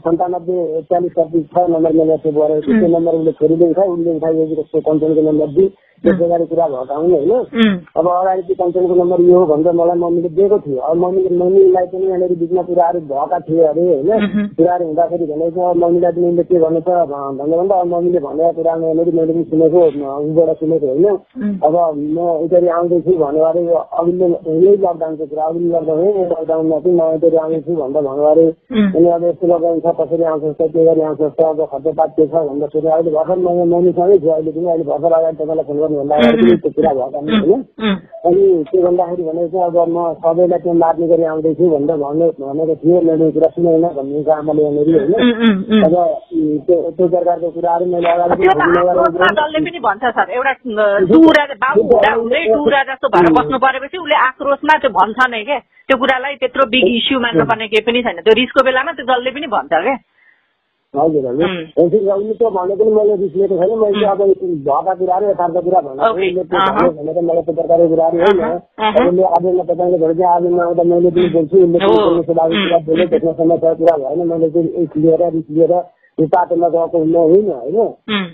[SPEAKER 1] 97 छ नम्बर मैले सेभ गरेको छु त्यो नम्बर उसले छोरीले उठायो जस्तो कन्टेन्टको नम्बर दिई त्यस गरी कुरा भएको आउने होइन अब अगाडि त्यो कन्टेन्टको नम्बर यो हो भनेर मलाई मम्मीले दिएको थियो अब मम्मीलाई पनि यहाँनिर बिचमा कुराहरू भएका थिए अरे होइन कुराहरू हुँदाखेरि भनेको अब मम्मीलाई पनि उसले के भन्नु छ भन्दा अब मम्मीले भनेको कुरा यहाँनिर मैले पनि सुनेको उबाट सुनेको होइन अब म यतरी आउँदैछु भन्नु अरे अघिल्लो यही लकडाउनको कुरा अघिल्लो लकडाउनमा चाहिँ म यतरी आउँदैछु भनेर भन्नु अरे अनि अब यस्तो लकडाउन छ कसरी आउँछ के गरी आउँछ अब खर्चपात के छ भन्दा सोधेँ अहिले भर्खर म मम्मीसँगै छु अहिले पनि अहिले भर्खर अगाडि तपाईँलाई फोन भन्दा अगाडि त्यो कुरा भएको होइन अनि त्यो भन्दाखेरि भनेको अब म सबैलाई त्यो मार्ने गरी आउँदैछु भनेर भनेको थियो मैले कुरा सुनेन भन्नुहुन्छ आमाले यहाँनिर होइन अब त्यो प्रकारको कुराहरू मैले
[SPEAKER 2] अगाडि पनि भन्छ सर एउटा टुरा बाबु हुँदै टुरा जस्तो भएर बस्नु परेपछि उसले आक्रोशमा त्यो भन्छ नै क्या त्यो कुरालाई त्यत्रो बिग इस्यु मान्नुपर्ने केही पनि छैन त्यो रिसको बेलामा त्यो जसले पनि भन्छ क्या
[SPEAKER 1] हजुर हजुर त्यो भने पनि मैले रिस लिएको छैन मैले अब भएका कुराहरू यथार्थ कुरा भनेर मलाई त्यो प्रकारको कुराहरू होइन अहिले आज म तपाईँले भने आज म आउँदा मैले पनि बोल्छु उसले कुरा बोले त्यसमा समस्या कुरा भएन मैले चाहिँ रिस लिएर यो पाटोमा गएको हुन्न होइन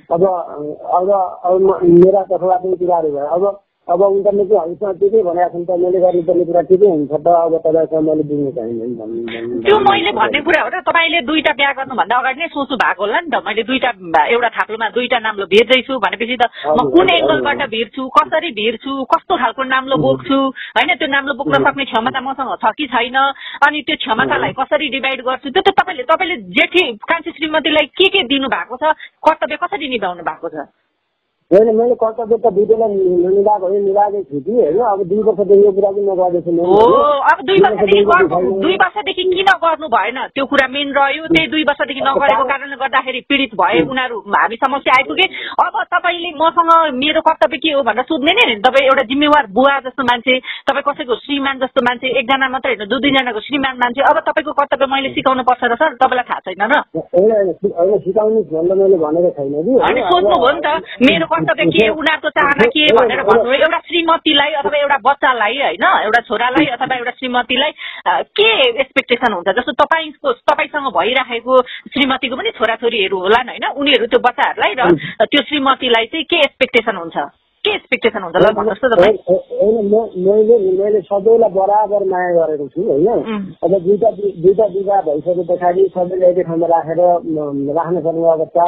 [SPEAKER 1] अब मेरा तर्फबाट पनि कुराहरू भयो अब उनीहरूले चाहिँ हामीसँग के भनेको छ नि त मैले गर्नुपर्ने कुरा के हुन्छ त अब तपाईँसँग मैले बुझ्नु चाहिँदैन
[SPEAKER 2] त्यो मैले भन्ने कुरा हो र तपाईँले दुईटा बिहा गर्नुभन्दा अगाडि नै सोच्नु भएको होला नि त मैले एउटा थाप्लोमा दुईटा नाम्लो भेट्दैछु भनेपछि त म कुन एङ्गलबाट भेट्छु कसरी भेट्छु कस्तो खालको नाम्लो बोक्छु होइन त्यो नाम्लो बोक्न सक्ने क्षमता मसँग छ कि छैन अनि त्यो क्षमतालाई कसरी डिभाइड गर्छु त्यो त तपाईँले जेठी कान्छी श्रीमतीलाई के दिनु भएको छ कर्तव्य कसरी निभाउनु भएको छ
[SPEAKER 1] होइन मैले कर्तव्य त दुईलाई मिलाएकै छु कि होइन अब 2 वर्षदेखि यो कुरा चाहिँ म गर्दैछु
[SPEAKER 2] अब 2 वर्षदेखि किन गर्नु भएन त्यो कुरा मेन रह्यो त्यही 2 वर्षदेखि नगरेको कारणले गर्दाखेरि पीडित भए उनीहरू हामी समस्या आइपुगे अब तपाईँले मसँग मेरो कर्तव्य के हो भनेर सोध्ने नै तपाईँ एउटा जिम्मेवार बुवा जस्तो मान्छे तपाईँ कसैको श्रीमान जस्तो मान्छे एकजना मात्रै होइन 2-2जनाको श्रीमान मान्छे अब तपाईँको कर्तव्य मैले सिकाउनु पर्छ र सर तपाईँलाई थाहा छैन र
[SPEAKER 1] सिकाउनु भनेर मैले भनेको छैन कि
[SPEAKER 2] अनि सोध्नु हो नि त मेरो कर्तव्य के उनीहरूको चाहना के भनेर भन्नु एउटा श्रीमतीलाई अथवा एउटा बच्चालाई होइन एउटा छोरालाई अथवा एउटा श्रीमतीलाई के एक्सपेक्टेसन हुन्छ जस्तो तपाईँसँग भइराखेको श्रीमतीको पनि छोराछोरीहरू होलान् होइन उनीहरू त्यो बच्चाहरूलाई र त्यो श्रीमतीलाई चाहिँ के एक्सपेक्टेसन हुन्छ ल भन्नुहोस् त तपाईँ
[SPEAKER 1] मैले सबैलाई बराबर माया गरेको छु होइन अब दुईटा विवाह भइसके पछाडि सबैलाई एकै ठाउँमा राखेर राख्न सक्ने अवस्था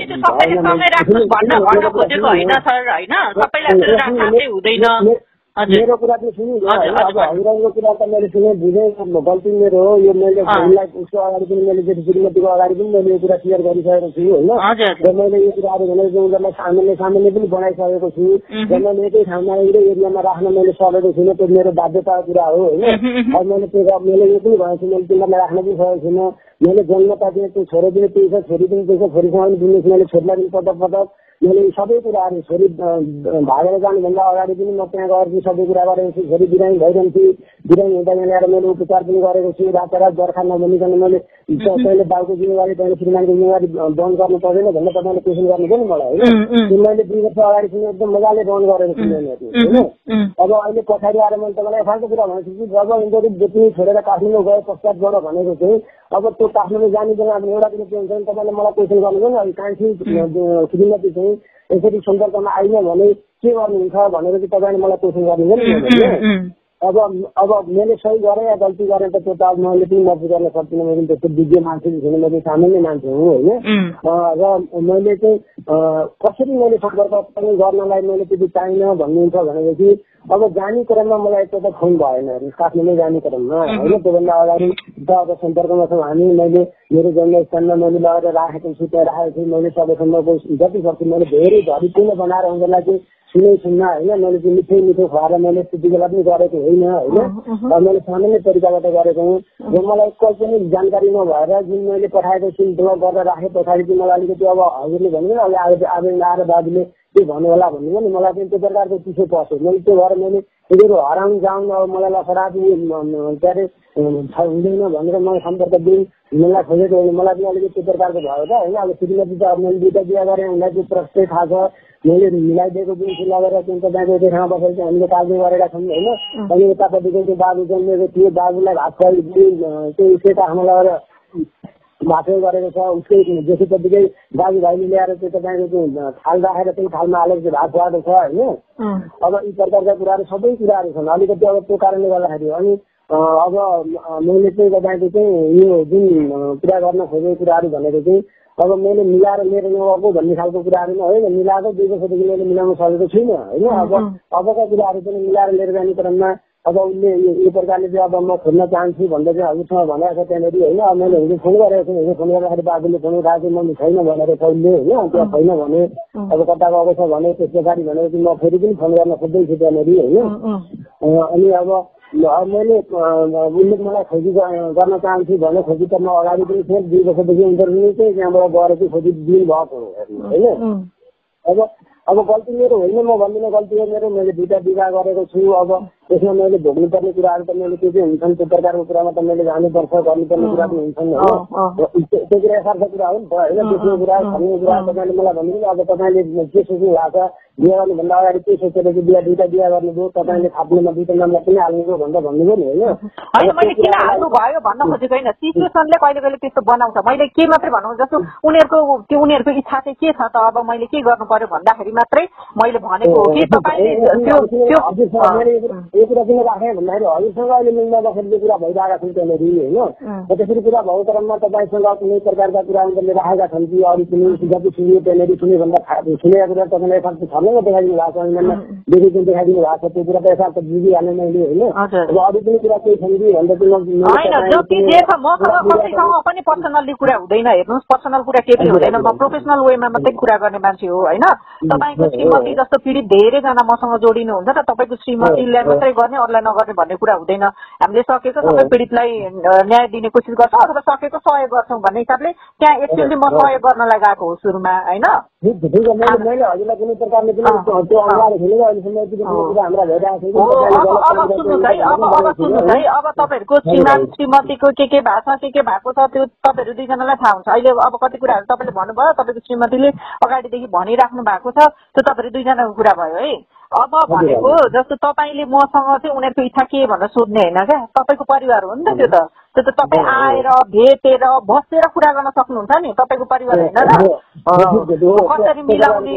[SPEAKER 2] अब
[SPEAKER 1] मेरो कुरा चाहिँ सुन्नु अब हरिरङको कुरा त मैले सुने बुझेँ गल्ती मेरो हो यो मैले उसको अगाडि पनि मैले जेठी श्रीमतीको अगाडि पनि मैले यो कुरा क्लियर गरिसकेको छु होइन र मैले यो कुराहरू भनेर उनीहरूलाई सामान्य पनि बनाइसकेको छु र मैले एकै ठाउँमा एउटै एरियामा राख्न मैले सकेको छुइनँ त्यो मेरो बाध्यताको कुरा हो होइन अब मैले यो पनि भनेको छु मैले तिनीहरूलाई राख्न पनि सकेको छुइनँ मैले जन्मता दिएँ त्यो छोरो पनि त्यही छ छोरी पनि त्यही छ छोरीसँग पनि बुझ्नुहोस् मैले छोरीलाई पनि पटक मैले सबै कुराहरू छोरी भागेर जानुभन्दा अगाडि पनि म त्यहाँ गएर सबै कुरा गरेको छु छोरी बिरामी भइरहन्छु बिरामी हुँदा यहाँ ल्याएर मैले उपचार पनि गरेको छु रातारात बर्खा नभनिकन मैले तैँले बाउको जिम्मेवारी तैँले श्रीमानको जिम्मेवारी बन्द गर्नु पर्दैन भनेर तपाईँले क्वेसन गर्नुभयो नि मलाई होइन मैले 2 वर्ष अगाडि पनि एकदम मजाले बन्द गरेको छु होइन अब अहिले पछाडि आएर मैले तपाईँलाई यथार्थ कुरा भनेको छु कि जब उनीहरू बेच्ने छोडेर काठमाडौँ गए पश्चातबाट भनेको चाहिँ अब त्यो काठमाडौँ जाने बेला अब एउटा कुरो के हुन्छ भने तपाईँले मलाई क्वेसन गर्नुभयो नि कान्छी श्रीमती चाहिँ यसरी सम्पर्कमा आइन भने के गर्नुहुन्छ भनेर चाहिँ तपाईँले मलाई क्वेसन गर्नुभयो नि अब मैले सही गरेँ या गल्ती गरेँ त त्यो त अब मैले पनि मर्जी गर्न सक्दिनँ मैले त्यस्तो विज्ञ मान्छे छैन म चाहिँ सामान्य मान्छे हो होइन र मैले चाहिँ कसरी मैले सम्पर्क पनि गर्नलाई मैले त्यति चाहिनँ भन्नुहुन्छ भनेपछि अब जाने क्रममा मलाई एकपल्ट फोन भएन काठमाडौँ जाने क्रममा होइन। त्योभन्दा अगाडि अब सम्पर्कमा छौँ हामी। मैले मेरो जन्मस्थानमा मैले लगेर राखेको छु, त्यहाँ राखेको छु। मैले सबैसम्मको जति सक्छु मैले धेरै धरिपूर्ण बनाएर उनीहरूलाई चाहिँ सुन्न होइन। मैले चाहिँ मिठो मिठो खुवाएर मैले त्यति बेला पनि गरेको होइन होइन। मैले सामान्य तरिकाबाट गरेको हुँ। र मलाई एकपल्ट पनि जानकारी नभएर जुन मैले पठाएको छु ब्लक गरेर राखेँ पछाडि चाहिँ मलाई अलिकति अब हजुरले भन्नुभयो अब आएर दाजुले के भन्नु होला भन्नुभयो नि। मलाई चाहिँ त्यो प्रकारको चिसो पस्यो। मैले त्यो भएर मैले तिनीहरू हराउनु जाउँ अब मलाई लखडा के अरे हुँदैन भनेर मैले सम्पर्क दिउँ मलाई खोजेको होइन। मलाई पनि अलिकति त्यो प्रकारको भयो त होइन। अब श्रीमती त अब मैले 2टा बिहा गरेँ उनलाई चाहिँ प्रस्तै थाहा छ। मैले मिलाइदिएको जुन छु लगेर त्यो तपाईँको त्यो ठाउँमा बसेर चाहिँ हामीले कागज गरेका छौँ होइन। अनि यतापट्टिको त्यो बाबु जन्मेको थियो बाबुलाई भात खुवाइ त्यो सेता आमा लगेर भातै गरेको छ। उसकै जेठीपट्टिकै दाजुभाइले ल्याएर त्यो तपाईँको त्यो थाल राखेर त्यही थालमा हालेर चाहिँ भात खुवाएको छ होइन। अब यी प्रकारका कुराहरू सबै कुराहरू छन् अलिकति। अब त्यो कारणले गर्दाखेरि अनि अब मैले चाहिँ तपाईँको चाहिँ यो जुन कुरा गर्न खोजेको कुराहरू भनेको चाहिँ अब मैले मिलाएर लिएर नगएको भन्ने खालको कुराहरू नै होइन। मिलाएको 2 वर्षदेखि मैले मिलाउन सकेको छुइनँ होइन। अबका कुराहरू पनि मिलाएर लिएर जाने क्रममा अब उसले यो प्रकारले चाहिँ अब म खोज्न चाहन्छु भन्दा चाहिँ हजुरसँग भनेको छ त्यहाँनिर होइन। अब मैले हिजो फोन गरेको छु। हिजो फोन गर्दाखेरि बाबुले फोन उठाएको मम्मी छैन भनेर छ उसले होइन। त्यहाँ छैन भने अब कता गएको छ भने त्यस पछाडि भनेर चाहिँ म फेरि पनि फोन गर्न खोज्दैछु त्यहाँनिर होइन। अनि अब मैले उसले मलाई खोजी गर्न चाहन्छु भने खोजी त म अगाडि पनि थिएँ 2 वर्षदेखि इन्टरभ्यू चाहिँ त्यहाँबाट गएर चाहिँ खोजी दिनु भएको होइन। अब गल्ती मेरो होइन म भन्दिनँ गल्ती हो मेरो। मैले 2टा विवाह गरेको छु। अब त्यसमा मैले भोग्नुपर्ने कुराहरू त मैले त्यो चाहिँ हुन्छन्। त्यो प्रकारको कुरामा त मैले जानुपर्छ गर्नुपर्ने कुरा पनि हुन्छन् होइन। त्यो कुरा यथार्थ कुरा हो नि त होइन। त्यसको कुरा भन्ने कुरा तपाईँले मलाई भन्नुभयो। अब तपाईँले के सोच्नु भएको छ बिहा गर्नुभन्दा अगाडि के सोचेर चाहिँ 2टा बिहा गर्नुभयो तपाईँले थाप्नुमा 2टा नामलाई किन हाल्नुभयो भनेर भन्नुभयो नि
[SPEAKER 2] होइन। मैले किन हाल्नु भयो भन्न खोजेको होइन। सिचुएसनले कहिले कहिले त्यस्तो बनाउँछ। मैले के मात्रै भनौँ जस्तो उनीहरूको इच्छा चाहिँ के छ त अब मैले के गर्नु पर्यो भन्दाखेरि मात्रै मैले भनेको हो कि तपाईँले
[SPEAKER 1] यो कुरा किन राखेँ भन्दाखेरि हजुरसँग अहिले मिल्दा बसेर यो कुरा भइरहेका छन् त्यहाँनिर होइन। त्यसरी कुरा भएको क्रममा तपाईँसँग कुनै प्रकारका कुरा उनीहरूले राखेका छन् कि अरू कुनै जति सुन्यो त्यहाँनिर सुन्यो भन्दा सुनेका कुरा तपाईँले यथार्थ छर्लङ्ग देखाइदिनु भएको छ। देखि देखाइदिनु भएको छ त्यो कुरा त यथार्थ बुझिहालेँ मैले होइन। अब अरू पनि कुरा केही छन् कि भन्दा
[SPEAKER 2] मसँग पनि पर्सनल्ली कुरा हुँदैन। हेर्नुहोस् पर्सनल कुरा केही पनि हुँदैन। म प्रोफेसनल वेमा मात्रै कुरा गर्ने मान्छे हो होइन। तपाईँको श्रीमती जस्तो पीडित धेरैजना मसँग जोडिनुहुन्छ र तपाईँको श्रीमतीलाई मात्रै गर्ने अरूलाई नगर्ने भन्ने कुरा हुँदैन। हामीले सकेको सबै पीडितलाई न्याय दिने कोसिस गर्छौँ अथवा सकेको सहयोग गर्छौँ भन्ने हिसाबले त्यहाँ एक्चुअली म सहयोग गर्नलाई गएको हो सुरुमा होइन।
[SPEAKER 1] मैले हजुरलाई कुनै प्रकारले पनि त्यो अनुहार खेलेर अहिलेसम्म यति कुरा हाम्रा भइरहेको
[SPEAKER 2] छ। अब तपाईँहरूको श्रीमान श्रीमतीको के भएको छ के भएको छ त्यो तपाईँहरू 2जनालाई थाहा हुन्छ। अहिले अब कति कुराहरू तपाईँले भन्नुभयो तपाईँको श्रीमतीले अगाडिदेखि भनिराख्नु भएको छ त्यो तपाईँहरू 2जनाको कुरा भयो है। अब भनेको जस्तो तपाईँले मसँग चाहिँ उनीहरूको इच्छा के भनेर सोध्ने होइन क्या। तपाईँको परिवार हो नि त त्यो त तपाईँ आएर भेटेर बसेर कुरा गर्न सक्नुहुन्छ नि। तपाईँको परिवार होइन र कसरी मिलाउने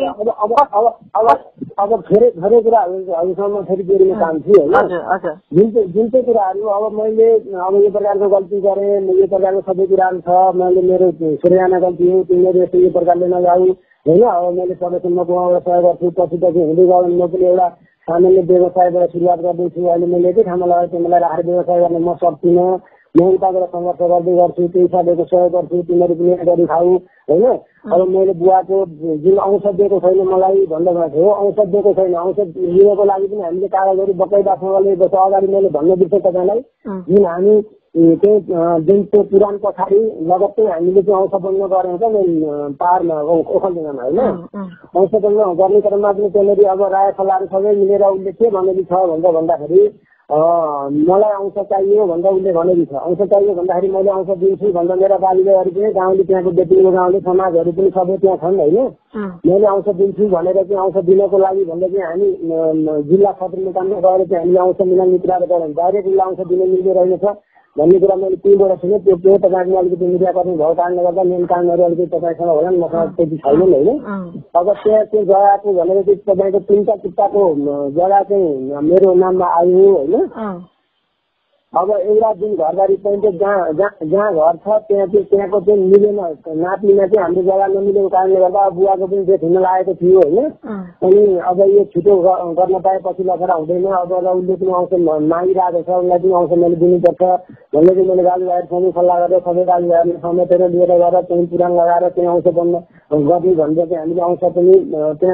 [SPEAKER 1] अब धेरै कुराहरू हजुरसँग फेरि जोडिन चाहन्छु होइन। जुन चाहिँ कुराहरू अब मैले अब यो प्रकारको गल्ती गरेँ यो प्रकारको सबै कुराहरू छ। मैले मेरो सूर्याना गल्ती हो तिमीहरू यस्तो यो प्रकारले नजाऊ होइन। अब मैले सबैसम्मको उहाँबाट सहयोग गर्छु पछि हुँदै गयो भने म पनि एउटा सामान्य व्यवसायबाट सुरुवात गर्दैछु। अहिले मैले एकै ठाउँमा लगाएर तिमीलाई राखेर व्यवसाय गर्ने म सक्दिनँ। म उताबाट सङ्घर्ष गर्दै गर्छु त्यही साथीको सहयोग गर्छु तिमीहरू पनि गरी खाऊ होइन। अब मैले बुवाको जुन औषध दिएको छैन मलाई भन्दा भएको हो औषध दिएको छैन। औषध लिनको लागि पनि हामीले कागजहरू बकाइदासँगले जस्तो अगाडि मैले भन्न बिर्सेँ तपाईँलाई जुन हामी त्यो जुन त्यो पुराण पछाडि लगत्तै हामीले चाहिँ औषधमा गरेको छ पाहाडमा ओखलडुङ्गामा होइन। औषधमा गर्ने क्रममा पनि त्यहाँनिर अब राय सल्लाहहरू सबै मिलेर उसले के भनेको छ भन्दाखेरि मलाई औँस चाहियो भन्दा उसले भनेको छ। औँस चाहियो भन्दाखेरि मैले औँस दिन्छु भन्दा मेरा बालीहरू पनि गाउँले त्यहाँको बेटीको गाउँले समाजहरू पनि सबै त्यहाँ छन् होइन। मैले औँस दिन्छु भनेर चाहिँ औँस दिनको लागि भन्दा चाहिँ हामी जिल्ला सदरमुकाममा गएर चाहिँ हामीले औँस मिलाउने कुराहरू गऱ्यौँ। डाइरेक्ट उसलाई औँस दिन मिल्दो रहेछ भन्ने कुरा मैले त्यहीँबाट सुनेँ। त्यो तपाईँले अलिकति मिडिया गर्ने भएको कारणले गर्दा मेन कामहरू अलिकति तपाईँसँग होला नि मसँग त्यति छैन होइन। अब त्यहाँ त्यो जग्गाको भनेर चाहिँ तपाईँको 3टा किताको जग्गा चाहिँ मेरो नाममा आयो होइन। अब एउटा जुन घरबारी पाइन्छ जहाँ घर छ त्यहाँको चाहिँ मिलेन, नाप्नेमा चाहिँ हाम्रो जग्गा नमिलेको कारणले गर्दा बुवाको पनि डेथ हुन लागेको थियो होइन। अनि अब यो छिटो गर्न पाएपछि लफडा हुँदैन, अब उसले पनि अंश मागिरहेको छ, उसलाई पनि अंश मैले दिनुपर्छ भन्ने चाहिँ मैले दाजुभाइहरूसँग सल्लाह गरेर सबै दाजुभाइहरूले समेटेर लिएर गएर चाहिँ पुराण लगाएर त्यहाँ अंश बन्न गर्ने भनेर चाहिँ हामीले अंश पनि त्यहाँ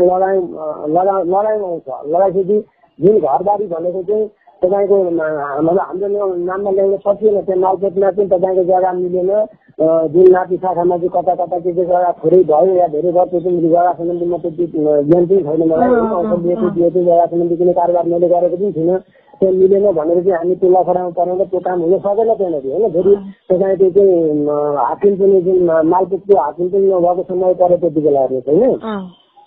[SPEAKER 1] लगायौँ अंश लगाइसकेपछि जुन घरबारी भनेको चाहिँ तपाईँको हाम्रो नाममा ल्याउन सकिएन, त्यो मालपोतमा चाहिँ तपाईँको जग्गा मिलेन, जुन नापी शाखामा चाहिँ कता कता के जग्गा थोरै भयो या धेरै भयो, त्यो चाहिँ जग्गा सम्बन्धी म त्यति ज्ञान पनि छैन मलाई, दिएको जग्गा सम्बन्धी कुनै कारोबार मैले गरेको पनि थिइनँ, त्यो मिलेन भनेर चाहिँ हामी त्यो लफडामा परेर त्यो काम हुन सकेन त्यहाँनिर होइन। फेरि तपाईँको चाहिँ हाकिम पनि जुन मालपोतको हाकिम पनि नभएको समय पऱ्यो त्यति बेला हेर्नुहोस् होइन।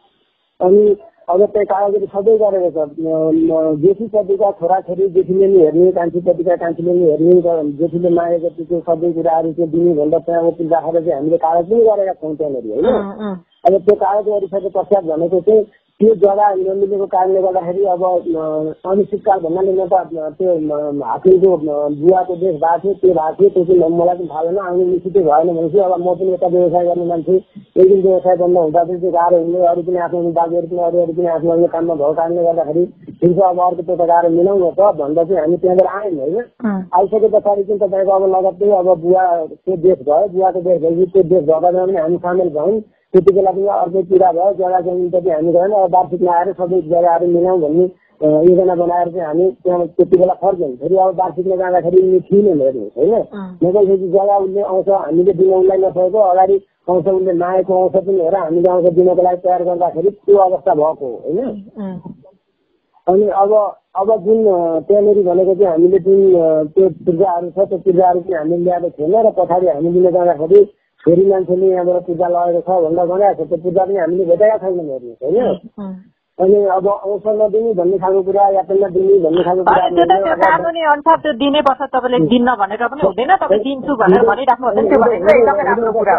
[SPEAKER 1] अनि अब त्यही कागजहरू सबै गरेको छ, जेठीपट्टिका छोराछोरी जेठीले नि हेर्ने, कान्छीपट्टिका कान्छीले नि हेर्ने, जेठीले मागेको त्यो सबै कुराहरू चाहिँ दिने भनेर त्यहाँ वकिल राखेर चाहिँ हामीले कागज पनि गरेका छौँ त्यहाँनिर होइन। अब त्यो कागज गरिसके पश्चात भनेको चाहिँ त्यो जग्गा नमिलेको कारणले गर्दाखेरि अब अनिश्चितकाल भन्नाले म त त्यो हाकिमको बुवाको देश भएको थियो, त्यो भएको थियो, त्यो चाहिँ मलाई पनि थाहा भएन, आउने निश्चितै भएन भनेपछि अब म पनि यता व्यवसाय गर्ने मान्छे, एक दिन व्यवसाय बन्द हुँदा पनि त्यो गाह्रो हुने, अरू पनि आफ्नो दाजुहरू पनि अरू पनि आफ्नो आफ्नो काममा भएको कारणले गर्दाखेरि ठिक छ अब अर्को त्यो गाह्रो मिलाउनु त भन्दा चाहिँ हामी त्यहाँबाट आयौँ होइन। आइसके पछाडि चाहिँ तपाईँको अब लगत्तै अब बुवाको देश भयो, बुवाको देश भएपछि त्यो देश भएकोमा पनि हामी सामेल भयौँ, त्यति बेला पनि अर्कै पीडा भयो, जग्गा जमिन पनि हामी गएन, अब वार्षिकमा आएर सबै जग्गाहरू मिलाउँ भन्ने योजना बनाएर चाहिँ हामी त्यहाँ त्यति बेला फर्क्यौँ। फेरि अब वार्षिकमा जाँदाखेरि उनी थिएन हेर्नुहोस् होइन, नगएपछि जग्गा उसले आउँछ हामीले दिन उसलाई नसकेको, अगाडि आउँछ उसले मागेको आउँछ पनि हेर हामीले आउँछ दिनको लागि तयार गर्दाखेरि त्यो अवस्था भएको होइन। अनि अब जुन त्यहाँनिर भनेको चाहिँ हामीले जुन त्यो पूर्जाहरू छ त्यो पूर्जाहरू चाहिँ हामीले ल्याएको थिएन र पछाडि हामी लिन जाँदाखेरि छोरी मान्छेले यहाँबाट पूजा लगेको छ भनेर भनेको छ, त्यो पूजा पनि हामीले भेटेका छैनौँ हेर्नुहोस् होइन। अनि अब अंश नदिने भन्ने खालको कुरा या त नदिने भन्ने खालको कुरा
[SPEAKER 2] कानुनी अनुसार त्यो दिनै पर्छ, तपाईँले दिन्न भनेर पनि हुँदैन, तपाईँ दिन्छु भनेर भनिराख्नु हुन्छ नि, त्यो भनेको एकदमै राम्रो कुरा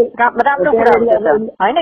[SPEAKER 2] होइन।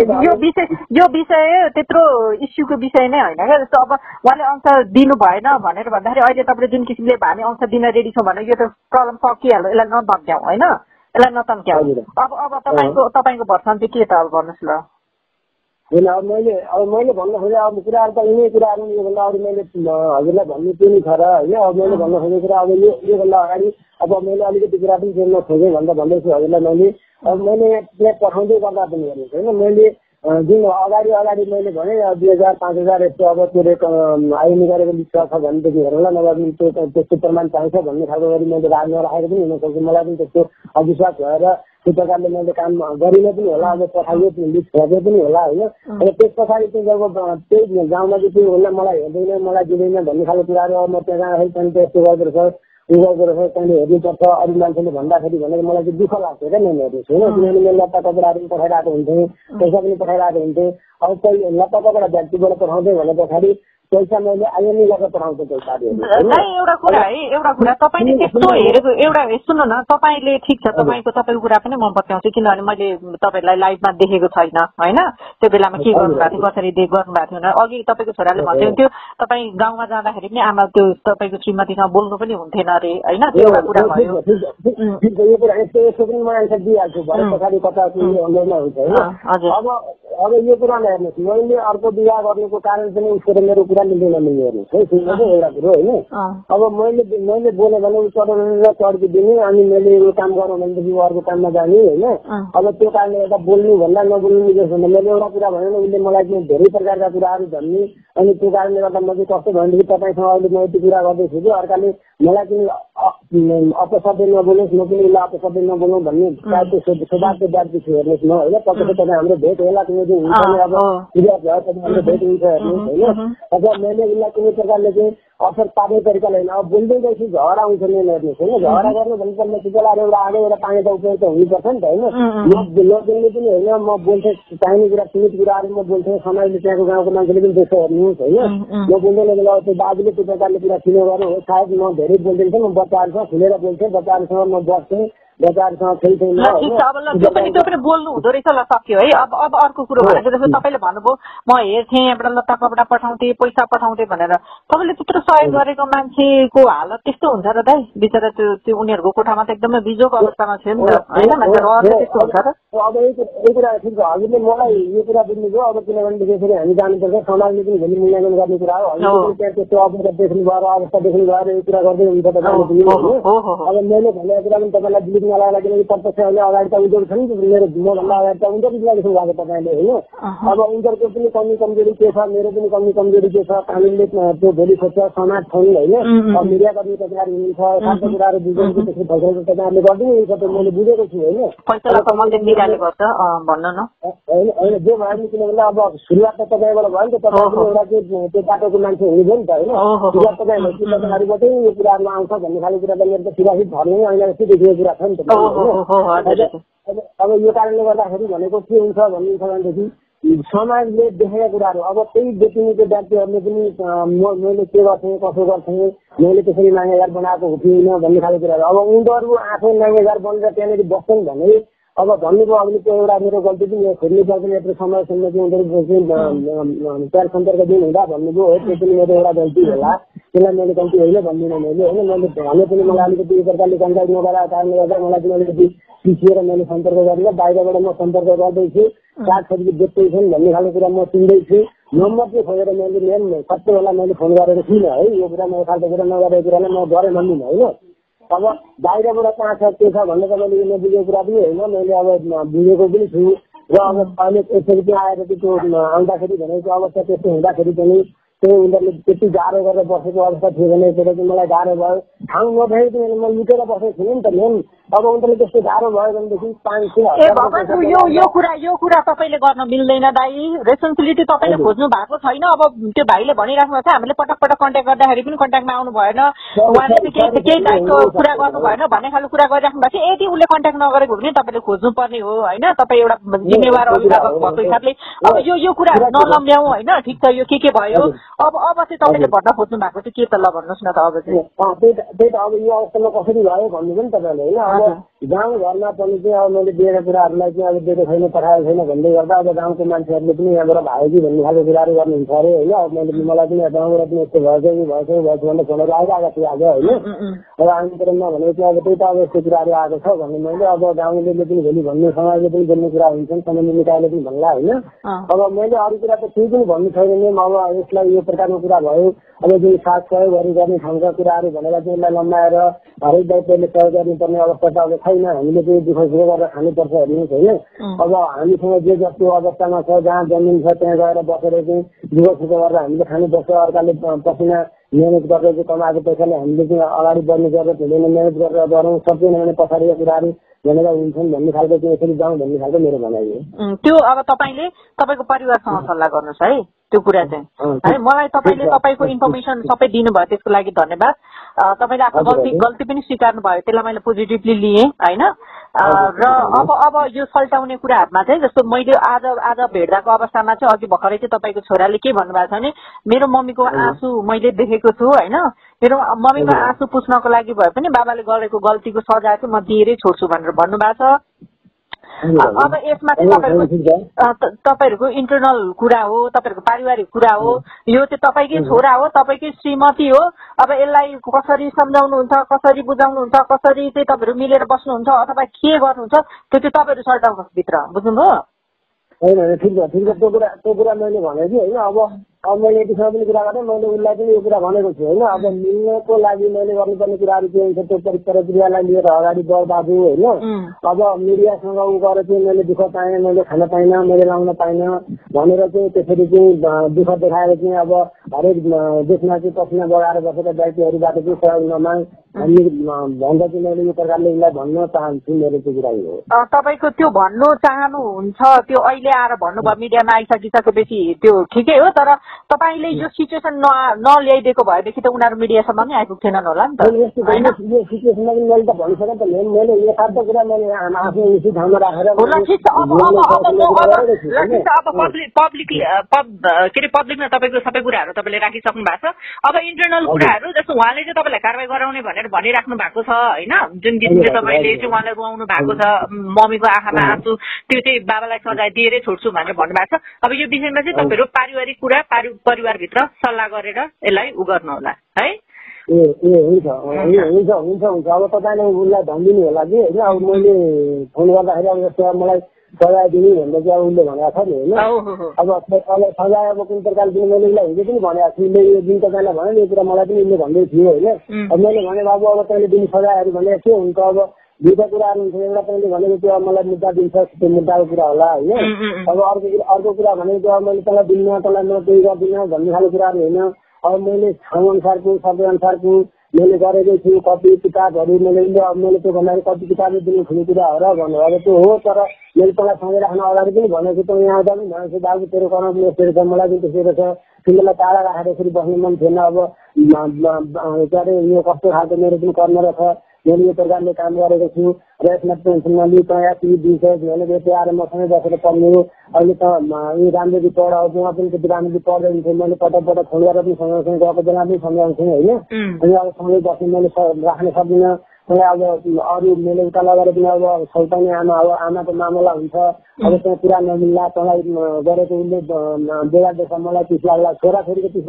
[SPEAKER 2] यो विषय त्यत्रो इस्युको विषय नै होइन क्या, जस्तो अब उहाँले अंश दिनु भएन भनेर भन्दाखेरि अहिले तपाईँले जुन किसिमले हामी अंश दिन रेडी छौँ भने यो त प्रब्लम सकिहाल्यो, यसलाई नधक्याउँ होइन, यसलाई नतन्क्याउँ। अब तपाईँको भर्सन चाहिँ के त अब भन्नुहोस् ल।
[SPEAKER 1] होइन अब मैले भन्न खोजेँ अब कुराहरू त यिनै कुराहरू योभन्दा अरू मैले हजुरलाई भन्ने त्यो नि छ र होइन। अब मैले भन्न खोजेको कुरा अब योभन्दा अगाडि अब मैले अलिकति कुरा पनि जोड्न खोजेँ भनेर भन्दैछु हजुरलाई। मैले यहाँ पठाउँदै गर्दा पनि हेर्नुहोस् होइन, मैले जुन अगाडि मैले भने 2000 5000 यस्तो अब त्यो आइएमई गरेको लिस्ट छ भनेदेखि हेर्नुलाई नभए त्यस्तो प्रमाण पाइन्छ भन्ने खालको गरी मैले राख्न राखेको पनि हुनसक्छ, मलाई पनि त्यस्तो अविश्वास भएर त्यो प्रकारले मैले काम गरिन पनि होला, अब पठाइयो लिस्ट खोजे पनि होला होइन। अब त्यस पछाडि चाहिँ जब त्यही गाउँमा चाहिँ त्यो उसलाई मलाई हेर्दैन मलाई दिँदैन भन्ने खालको कुराहरू अब म त्यहाँ जाँदाखेरि त्यहाँदेखि त्यस्तो गर्दो रहेछ त्यहाँदेखि हेर्नुपर्छ अरू मान्छेले भन्दाखेरि भनेर मलाई चाहिँ दुःख लाग्छ क्या मैले हेर्नुहोस् होइन। किनभने मैले लत्ता कपडाहरू पनि पठाइरहेको हुन्थेँ, पैसा पनि पठाइरहेको हुन्थेँ, अब त्यही लत्ता कपडा व्यक्तिबाट पठाउँदै भने पछाडि पैसा मैले आइएमई गरेर पठाउँछु पैसाहरू।
[SPEAKER 2] एउटा कुरा तपाईँले त्यस्तो हेरेको एउटा सुन्नु न, तपाईँले ठिक छ तपाईँको कुरा पनि म बताउँछु, किनभने मैले तपाईँलाई लाइभमा देखेको छैन होइन, त्यो बेलामा के गर्नुभएको थियो कसरी गर्नुभएको थियो। अघि तपाईँको छोराले भन्नुहुन्थ्यो तपाईँ गाउँमा जाँदाखेरि पनि आमा त्यो तपाईँको श्रीमतीसँग बोल्नु पनि हुन्थेन अरे होइन, त्यो एउटा कुरा भयो।
[SPEAKER 1] यो कुरा यस्तो पनि म एन्सर दिइहाल्छु भरे पछाडि कता अनलाइनमा हुन्छ होइन। अब यो कुरामा हेर्नुहोस्, मैले अर्को विवाह गर्नुको कारण पनि उसको र मेरो कुरा मिल्दैन नमिल्ने हेर्नुहोस् है, सुन्नुहोस् एउटा कुरो होइन। अब मैले बोल्यो भने ऊ चढाउनु चड्किदिने अनि मैले यो काम गरौँ भनेदेखि अर्को काममा जाने होइन। अब त्यो कारणले गर्दा बोल्नु भन्दा नबोल्नु मिल्छ भने मैले एउटा कुरा भने उसले मलाई चाहिँ धेरै प्रकारका कुराहरू भन्ने, अनि त्यो कारणले गर्दा म चाहिँ कस्तो भनेदेखि तपाईँसँग अहिले म यति कुरा गर्दैछु कि अर्काले मलाई चाहिँ अपशब्द नबोल्नुहोस् म पनि उसलाई अपशब्द नबोल्नु भन्ने सौभाग्य व्याप्ति छु हेर्नुहोस् न होइन। तपाईँ हाम्रो भेट होला कुनै दिन हुन्छ नि, अब पूजा भयो तपाईँ हाम्रो भेट हुन्छ हेर्नुहोस् होइन। अब मैले उसलाई कुनै प्रकारले चाहिँ असर पार्ने तरिकाले होइन, अब बोल्दै गएपछि झगडा आउँछ नि हेर्नुहोस् होइन। झगडा गर्नु भन्नुपर्ने चिजलाई एउटा आगो एउटा पानी त उपयोग त हुनुपर्छ नि त होइन। नबोल्ने पनि होइन, म बोल्थेँ चाहिने कुरा सीमित कुराहरू म बोल्थेँ, समाजले त्यहाँको गाउँको मान्छेले पनि देख्छ हेर्नुहोस् होइन। म बोल्दैन बेला त्यो बाबुले त्यो प्रकारले कुरा किन गर्नु हो, सायद म धेरै बोल्दैन थिएँ, म बच्चाहरूसँग खुलेर बोल्थेँ, बच्चाहरूसँग म बस्थेँ, बजारसँग केही छैन।
[SPEAKER 2] ठिक छ, अब ल त्यो पनि बोल्नु हुँदो रहेछ। ल सक्यो है। अब अर्को कुरो भनेको जस्तो तपाईँले भन्नुभयो म हेर्थेँ यहाँबाट लत्ता कपडा पठाउँथेँ, पैसा पठाउँथेँ भनेर। तपाईँले त्यत्रो सहयोग गरेको मान्छेको हालत त्यस्तो हुन्छ र दाइ? बिचरा त्यो उनीहरूको कोठामा त एकदमै बिजोग अवस्थामा थियो नि त होइन? मान्छे रहर त्यस्तो हुन्छ र?
[SPEAKER 1] अब यो कुरा ठिक छ, हजुरले मलाई यो कुरा बुझ्नुभयो। अब किनभने फेरि हामी जानुपर्छ, समाजले पनि भोलि मूल्याङ्कन गर्ने कुरा हो। हामीले त्यहाँ त्यस्तो अपराध देख्नु भयो, अवस्था देख्नु भयो, यो कुरा गर्दै हुन्छ तपाईँले पनि होइन। अब मैले भनेको कुरा पनि तपाईँलाई बिलिभ नलाग्ला, किनकि प्रत्यक्ष अहिले अगाडि त उनीहरू छ नि त, मेरो मभन्दा अगाडि त उनीहरू देख्नु भएको तपाईँले होइन। अब उनीहरूको पनि कमी कमजोरी के छ, मेरो पनि कमी कमजोरी के छ, कानुनले त्यो भोलि खोज्छ, समाज छ नि होइन। अब मिडियाकर्मी तपाईँहरू हुनुहुन्छ, खासै कुराहरू बुझेको त्यसको फैसला तपाईँहरूले गरिदिनुहुन्छ, त्यो मैले बुझेको छु होइन। होइन जे भयो नि, किनभने अब सुरुवात त तपाईँबाट भयो नि त, तपाईँ पनि एउटा त्यो बाटोको मान्छे हुनुभयो नि त होइन। सुरुवात तपाईँ तपाईँहरूबाटै यो कुराहरू आउँछ भन्ने खालको कुरा त मेरो त सिधासिध भर्ने होइन जस्तै देखेको कुरा छ नि त। अब यो कारणले गर्दाखेरि भनेको के हुन्छ भन्नुहुन्छ भनेदेखि समाजले देखेका कुराहरू अब त्यही व्यक्तिको व्यक्तिहरूले पनि मैले के गर्थेँ, कसो गर्थेँ, मैले त्यसरी नाङ्गेगार बनाएको हो कि होइन भन्ने खालको कुराहरू। अब उनीहरू आफै नाङ्गेगार बनेर त्यहाँनिर बस्छन् भने अब भन्नुको अघि त्यो एउटा मेरो गल्ती पनि खोज्नु पर्छ, यत्रो समयसम्म चाहिँ उनीहरू प्यार सम्पर्क दिनु हुँदा भन्नुभयो हो, त्यो पनि मेरो एउटा गल्ती होला। त्यसलाई मैले गल्ती होइन भन्दिनँ मैले होइन। मैले भने पनि मलाई अलिकति यो प्रकारले कन्ट्याक्ट नगराएको कारणले गर्दा मलाई पनि अलिकति पिछिएर मैले सम्पर्क गरेर बाहिरबाट म सम्पर्क गर्दैछु, सागसब्जी बेच्दैछन् भन्ने खालको कुरा म सुन्दैछु। नम्बर चाहिँ खोजेर मैले मेन सबै बेला मैले फोन गरेर थिइनँ है। यो कुरा म खालको कुरा नगरेको कुरालाई म गरेँ भन्दिनँ होइन। अब बाहिरबाट कहाँ छ के छ भन्ने त मैले नबुझेको कुरा पनि होइन, मैले अब बुझेको पनि छु। र अब अहिले यसरी चाहिँ आएर चाहिँ त्यो आउँदाखेरि भनेको अवस्था त्यस्तो हुँदाखेरि पनि त्यो उनीहरूले त्यति गाह्रो गरेर बसेको अवस्था थियो भने त्यसले चाहिँ मलाई गाह्रो भयो। ठाउँ नभएको चाहिँ म लुटेर बसेको थिइनँ नि त मेन। अब उनीहरूले त्यस्तो गाह्रो भयो भनेदेखि 500
[SPEAKER 2] यो कुरा तपाईँले गर्न मिल्दैन दाइ। रेस्पोन्सिबिलिटी तपाईँले खोज्नु भएको छैन। अब त्यो भाइले भनिराख्नु भएको छ हामीले पटक पटक कन्ट्याक्ट गर्दाखेरि पनि कन्ट्याक्टमा आउनु भएन, उहाँले चाहिँ केही दायित्व कुरा गर्नु भएन भन्ने खालको कुरा गरिराख्नु भएको छ। यदि उसले कन्ट्याक्ट नगरेको भने तपाईँले खोज्नु पर्ने हो होइन, तपाईँ एउटा जिम्मेवार अभिभावक भएको हिसाबले। अब यो कुरा नलम्ब्याउँ होइन, ठिक छ यो के भयो। अब चाहिँ तपाईँले भन्न खोज्नु भएको चाहिँ के त ल भन्नुहोस् न त। अब चाहिँ
[SPEAKER 1] त्यही त अब यो अवस्थामा कसरी भयो भन्नु पनि तपाईँले होइन। अब गाउँघरमा पनि चाहिँ अब मैले दिएका कुराहरूलाई चाहिँ अब दिएको छैन, पठाएको छैन भन्दै गर्दा अब गाउँको मान्छेहरूले पनि यहाँबाट भयो कि भन्ने खालको कुराहरू गर्नुहुन्छ अरे होइन। अब मैले मलाई पनि गाउँबाट पनि यस्तो भएछ कि भएछ भन्ने फोनहरू आइरहेको थियो आज होइन। अब आन्दोलनमा भनेको चाहिँ अब त्यही त अब यस्तो कुराहरू आएको छ भन्ने मैले अब गाउँले पनि भोलि भन्ने, समाजले पनि बोल्ने कुरा हुन्छन्, सम्बन्धित निकायले पनि भन्ला होइन। अब मैले अरू कुरा त केही पनि भन्नु छैन नि। अब यसलाई यो प्रकारको कुरा भयो, अब जुन साथ सहयोग गर्ने ठाउँका कुराहरू भनेर चाहिँ यसलाई लम्बाएर हरेक दायित्वले सहयोग गर्नुपर्ने अवस्था त अब छैन। हामीले चाहिँ दुःख सुख गरेर खानुपर्छ हेर्नुहोस् होइन। अब हामीसँग जे जस्तो अवस्थामा छ, जहाँ जमिन छ त्यहाँ गएर बसेर चाहिँ दुःख सुख गरेर हामीले खानुपर्छ। अर्काले पसिना मेहनत गरेर चाहिँ कमाएको पैसाले हामीले चाहिँ अगाडि बढ्ने जरुरत हुँदैन, मेहनत गरेर गरौँ, सकिएन भने पछाडिका कुराहरू भनेर हुन्छन् भन्ने खालको चाहिँ यसरी जाउँ भन्ने खालको मेरो भनाइ हो।
[SPEAKER 2] त्यो अब तपाईँले तपाईँको परिवारसँग सल्लाह गर्नुहोस् है त्यो कुरा चाहिँ है। मलाई तपाईँले तपाईँको इन्फर्मेसन सबै दिनुभयो, त्यसको लागि धन्यवाद। तपाईँले आफ्नो गल्ती पनि स्वीकार्नु भयो, त्यसलाई मैले पोजिटिभली लिएँ होइन। र अब यो सल्टाउने कुराहरूमा चाहिँ जस्तो मैले आज भेट्दाको अवस्थामा चाहिँ अघि भर्खरै चाहिँ तपाईँको छोराले के भन्नुभएको छ भने मेरो मम्मीको आँसु मैले देखेको छु होइन, मेरो मम्मीको आँसु पुस्नको लागि भए पनि बाबाले गरेको गल्तीको सजाय चाहिँ म दिएरै छोड्छु भनेर भन्नुभएको छ। अब यसमा चाहिँ तपाईँहरूको इन्टरनल कुरा हो, तपाईँहरूको पारिवारिक कुरा हो, यो चाहिँ तपाईँकै छोरा हो, तपाईँकै श्रीमती हो। अब यसलाई कसरी सम्झाउनुहुन्छ, कसरी बुझाउनुहुन्छ, कसरी चाहिँ तपाईँहरू मिलेर बस्नुहुन्छ अथवा के गर्नुहुन्छ त्यो चाहिँ तपाईँहरू सल्टाउनुहोस् भित्र, बुझ्नुभयो?
[SPEAKER 1] होइन ठिक छ त्यो कुरा मैले भने कि होइन। अब मैले यतिसम्म पनि कुरा गरेँ, मैले उसलाई पनि यो कुरा भनेको छु होइन। अब मिल्नको लागि मैले गर्नुपर्ने कुराहरू के हुन्छ त्यो प्रक्रियालाई लिएर अगाडि बढ बाबु होइन। अब मिडियासँग उ गरेर चाहिँ मैले दुःख पाएँ, मैले खान पाइनँ, मैले लाउन पाइनँ भनेर चाहिँ त्यसरी चाहिँ दुःख देखाएर चाहिँ अब हरेक देशमा चाहिँ पसिना बगाएर बसेर व्यक्तिहरूबाट चाहिँ सहयोग नमाग भन्दा चाहिँ मैले यो प्रकारले उसलाई भन्न चाहन्छु। मेरो चाहिँ कुरा हो।
[SPEAKER 2] तपाईँको त्यो भन्नु चाहनुहुन्छ, त्यो अहिले आएर भन्नुभयो मिडियामा आइसकिसकेपछि त्यो ठिकै हो, तर तपाईँले यो सिचुएसन नल्याइदिएको भएदेखि त उनीहरू मिडियासम्म नै आइपुग्थेनन् होला नि त।
[SPEAKER 1] यो सिचुएसनमा पनि मैले त भनिसकेँ त, मैले यथार्थ कुरा मैले आफ्नो उचित ठाउँमा राखेर
[SPEAKER 2] पब्लिकमा तपाईँको सबै कुराहरू त तपाईँले राखिसक्नु भएको छ। अब इन्टरनल कुराहरू जस्तो उहाँले चाहिँ तपाईँलाई कारवाही गराउने भनेर भनिराख्नु भएको छ होइन, जुन किसिमले तपाईँले चाहिँ उहाँलाई रुवाउनु भएको छ, मम्मीको आँखामा आँसु, त्यो चाहिँ बाबालाई सजाय दिएरै छोड्छु भनेर भन्नुभएको छ। अब यो विषयमा चाहिँ तपाईँहरू पारिवारिक कुरा परिवारभित्र सल्लाह गरेर यसलाई उ गर्नु होला है।
[SPEAKER 1] हुन्छ हुन्छ हुन्छ हुन्छ अब तपाईँले उसलाई भनिदिनु होला कि होइन। अब मैले फोन गर्दाखेरि अब जस्तो मलाई सजाय दिने भनेर चाहिँ अब उसले भनेको छ नि होइन। अब सजाय अब कुन प्रकारले दिने मैले उसलाई हिजो पनि भनेको छु, उसले यो दिन तपाईँलाई भन्यो नि यो कुरा मलाई पनि उसले भन्दै थियो होइन। अब मैले भने बाबु अब तैँले दिने सजायहरू भनेको के हुन्छ, अब दुईवटा कुराहरू हुन्छ। एउटा तैँले भनेको त्यो अब मलाई मुद्दा दिन्छ, त्यो मुद्दाको कुरा होला होइन। अब अर्को कुरा भनेको अब मैले तँलाई दिन्न, तँलाई म केही गर्दिनँ भन्ने खालको कुराहरू होइन। अब मैले ठाउँ अनुसारको शब्द अनुसारको मैले गरेकै छु, कति किताबहरू मैले त्यो भन्दाखेरि कति किताबले दिने ठुलो कुरा हो र भन्नु। अब त्यो हो, तर मैले तँलाई सँगै राख्न अगाडि पनि भनेको छु, तँ यहाँ आउँदा पनि भनेको छु बाबु तेरो कर्म पनि यस्तो रहेछ, मलाई पनि त्यस्तो रहेछ, तिमीलाई टाढा राखेर यसरी बस्नु मन थिएन। अब के अरे यो कस्तो खालको मेरो पनि कर्म रहेछ, मैले यो प्रकारले काम गरेको छु र यसमा टेन्सन नलिई तँ यहाँ टिभी दिन्छ भने त्यो आएर मसँगै बसेर पढ्नु। अहिले त यो राम्ररी पढ, उहाँ पनि त्यति राम्ररी पढ्दैन थियो, मैले पटक फोन गरेर पनि सँगसँगै गएको बेला पनि सम्झाउँथेँ होइन। अनि अब सँगै बस्नु मैले राख्न सक्दिनँ। अब अरू मैले उता लगेर पनि अब सौताउने आमा, अब आमाको मामला हुन्छ, अब त्यहाँ कुरा नमिल्ला, तँलाई गरेको उसले बेला देख्छ मलाई पिस लाग्ला, छोराछोरीको पिस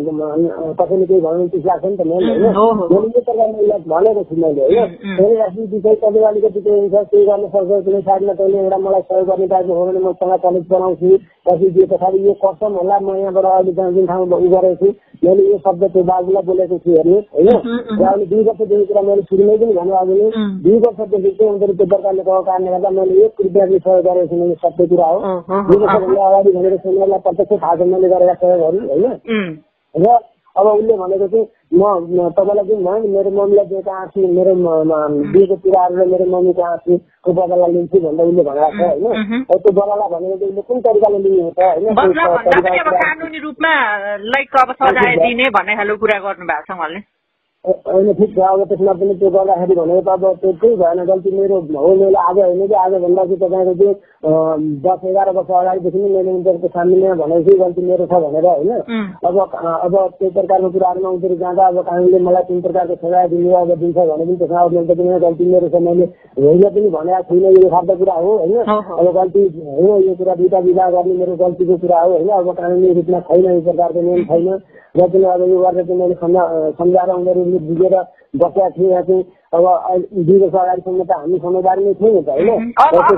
[SPEAKER 1] कसैले केही भन्नु पिस लाग्छ नि त मैले होइन। मैले यो प्रकारले उसलाई भनेको छु मैले होइन। तैँले राख्ने विषय कति अलिकति केही हुन्छ, केही गर्न सक्छ, कुनै साइडमा तैँले एउटा मलाई सहयोग गर्ने टाइपको हो भने म सँग कलेज बनाउँछु, पछि दिए पछाडि यो कसम होला म यहाँबाट अहिले जुन ठाउँमा उ गरेको छु, मैले यो शब्द त्यो बाबुलाई बोलेको छु हेर्नुहोस् होइन। र अहिले 2 वर्षदेखि कुरा मैले सुरुमै पनि भन्नु अघि नै 2 वर्षदेखि चाहिँ उनीहरू त्यो प्रकारले गएको कारणले गर्दा मैले 1 रुपियाँले सहयोग गरेको छु, मैले सत्य कुरा हो। 2 वर्षभन्दा अगाडि भनेर सेमिनारलाई प्रत्यक्ष थाहा छ मैले गरेका सहयोगहरू होइन। र अब उसले भनेको चाहिँ म तपाईँलाई जुन भयो नि मेरो मम्मीलाई दिएको आँसु, मेरो दिएको कुराहरू र मेरो मम्मीको आँसुको बदला लिन्छु भनेर उसले भनेको छ होइन। त्यो बदला भनेको चाहिँ उसले कुन तरिकाले लिने हो त होइन।
[SPEAKER 2] कानुनी रूपमा लाइक अब सजाय दिने भन्ने खालको कुरा गर्नु भएको छ उहाँले
[SPEAKER 1] होइन। ठिक छ, अब त्यसमा पनि त्यो गर्दाखेरि भनेको त अब त्यो केही भएन, गल्ती मेरो हो। मैले आज होइन कि आजभन्दा चाहिँ तपाईँको चाहिँ 10-11 वर्ष अगाडिदेखि नै मैले उनीहरूको सामने भनेको छु गल्ती मेरो छ भनेर होइन। अब त्यो प्रकारको कुराहरूमा उनीहरू जाँदा अब कानुनले मलाई कुन प्रकारको सजाय दिने अब दिन्छ भने पनि त्यसमा अब मैले पनि गल्ती मेरो छ, मैले होइन पनि भनेको छुइनँ, यो खालको कुरा हो होइन। अब गल्ती होइन, यो कुरा 2टा विवाह गर्ने मेरो गल्तीको कुरा हो होइन। अब कानुनी रूपमा छैन, यो प्रकारको नियम छैन र पनि अब यो गरेर चाहिँ मैले सम्झाएर उनीहरू बुझेर बसेका थिएँ। यहाँ चाहिँ अब 2 वर्ष अगाडिसम्म त हामी समझदारी नै थियौँ नि त होइन।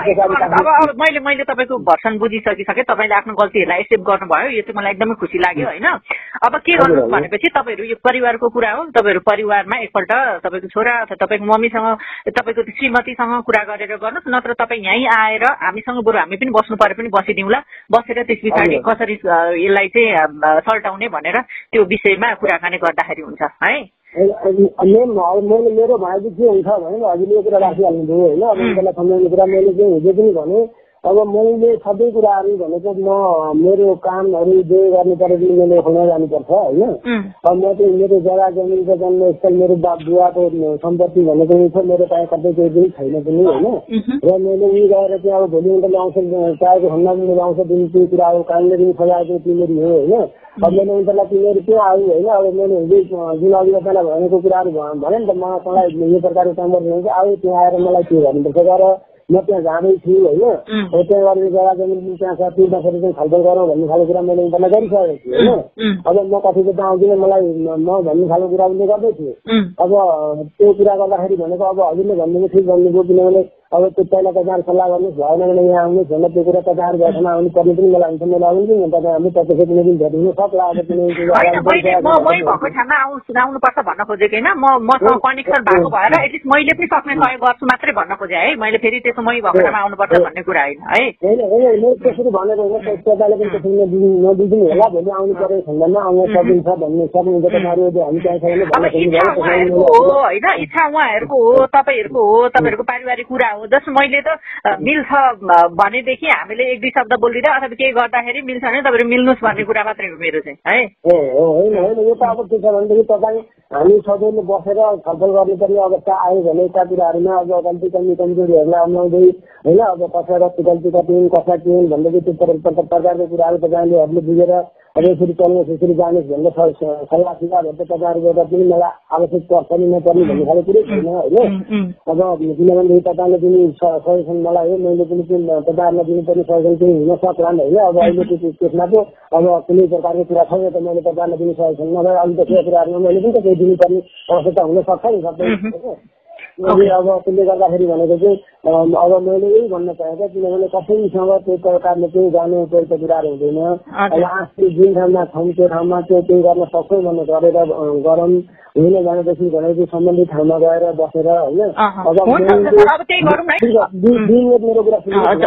[SPEAKER 2] अब मैले तपाईँको भर्सन बुझिसकिसकेँ, तपाईँले आफ्नो गल्तीहरूलाई एक्सेप्ट गर्नुभयो, यो चाहिँ मलाई एकदमै खुसी लाग्यो होइन। अब के गर्नु भनेपछि तपाईँहरू यो परिवारको कुरा हो, तपाईँहरू परिवारमा एकपल्ट तपाईँको छोरा अथवा तपाईँको मम्मीसँग तपाईँको श्रीमतीसँग कुरा गरेर गर्नुहोस्, नत्र तपाईँ यहीँ आएर हामीसँग बरु हामी पनि बस्नु परे पनि बसिदिउँला, बसेर त्यस पछाडि कसरी यसलाई चाहिँ सल्टाउने भनेर त्यो विषयमा कुराकानी गर्दाखेरि हुन्छ है।
[SPEAKER 1] मेरो भाइजी के हुन्छ भने हजुरले यो कुरा राखिहाल्नुभयो होइन। अब उनीहरूलाई सम्झाउने कुरा मैले चाहिँ हिजो पनि भने, अब मैले सबै कुराहरू भनेको म मेरो कामहरू जे गर्नु पऱ्यो पनि मैले खुल्न जानुपर्छ होइन। अब म चाहिँ मेरो जग्गा जमिनको जन्मस्थल मेरो बुवाको सम्पत्ति भनेको छ, मेरो पाए कतै केही पनि छैन पनि होइन। र मैले उयो गएर चाहिँ अब भोलि उनीहरूले आउँछ चाहेको खण्डमा पनि आउँछ दिने त्यो कुरा हो, कानुनले पनि सजाएको तिमीहरू हो होइन। अब मैले उनीहरूलाई तिमीहरू त्यो आयो होइन। अब मैले हिजो जुन अघि तपाईँलाई भनेको कुराहरू भने नि त, म तँलाई यो प्रकारको काम गर्नु आयो, त्यहाँ आएर मलाई के गर्नुपर्छ गर, म त्यहाँ जाँदैछु होइन। त्यहाँ गरेर जग्गा जमिन त्यहाँ छ, त्यो बसेर चाहिँ छलफल गरौँ भन्ने खालको कुरा मैले उनीहरूलाई गरिसकेको छु होइन। अब म कतिको त आउँदिनँ, मलाई म भन्ने खालको कुरा उसले गर्दैछु। अब त्यो कुरा गर्दाखेरि भनेको अब हजुरले भन्नुभयो ठिक भन्नुभयो, किनभने अब त्यो पहिला तपाईँहरू सल्लाह गर्नुहोस्, भएन भने यहाँ आउनुहोस् भनेर त्यो कुरा तपाईँहरू भेट्न आउनु पर्ने पनि मलाई हुन्छ। मैले आउनु पनि तपाईँ हामी प्रत्यक्ष कुनै दिन भेट हुन सक्ला। अब
[SPEAKER 2] भएको ठाउँमा आउनुपर्छ भन्न खोजेको होइन, मसँग कनेक्सन भएको भएर एटलिस्ट मैले पनि सक्ने सहयोग गर्छु मात्रै भन्न खोजेँ है। मैले फेरि त्यसो मै भएको ठाउँमा आउनुपर्छ भन्ने कुरा होइन है।
[SPEAKER 1] होइन त्यसरी भनेर होइन, तपाईँले पनि त्यसरी नदिनु होला, भोलि आउनु पर्यो खण्डमा आउन सकिन्छ भन्ने सक्नुहुन्छ तपाईँहरू, हामी त्यहाँ छैन
[SPEAKER 2] हो होइन। इच्छा उहाँहरूको हो, तपाईँहरूको हो, तपाईँहरूको पारिवारिक कुरा हो। जस्तो मैले त मिल्छ भनेदेखि हामीले 1-2 शब्द बोलिदिँदा अथवा केही गर्दाखेरि मिल्छ भने तपाईँहरू मिल्नुहोस् भन्ने कुरा मात्रै हो मेरो चाहिँ है।
[SPEAKER 1] होइन यो त अब के छ भनेदेखि तपाईँ हामी सबैले बसेर छलफल गर्नुपर्ने अवस्था आयो भने यता कुराहरूमा अब गल्ती कमजोरीहरूलाई अप्नाउँदै होइन। अब कसैलाई गल्ती कति कसलाई के भन्दाखेरि त्यो प्रकारको कुराहरू तपाईँहरूले बुझेर अब यसरी चल्नुहोस् यसरी जानुहोस् भनेर सल्लाह सुझाव गर्दा तपाईँहरूबाट पनि मलाई आवश्यक पर्छ नि नपर्ने भन्ने खाले कुरै छैन होइन। अब किनभने तपाईँले दिने सजेसन मलाई हो, मैले पनि तपाईँहरूलाई दिनुपर्ने सजेसन चाहिँ हुन सक्लान् होइन। अब अहिलेको त्यसमा पो अब कुनै प्रकारको कुरा छैन त मैले तपाईँलाई दिने सजेसन नभए अलिक त्यो कुराहरूमा मैले पनि त केही दिनुपर्ने आवश्यकता हुन सक्छ नि सबै। अब त्यसले गर्दाखेरि भनेको चाहिँ अब मैले यही भन्न चाहेको किनभने कसैसँग त्यो प्रकारले चाहिँ जाने उपयुक्त कुराहरू हुँदैन। अब आफूले जुन ठाउँमा छौँ त्यो ठाउँमा त्यही गर्न सक्छौँ भन्ने गरेर गरौँ, हुन जानेपछि भनेपछि सम्बन्धित ठाउँमा गएर बसेर होइन। अब मेरो कुरा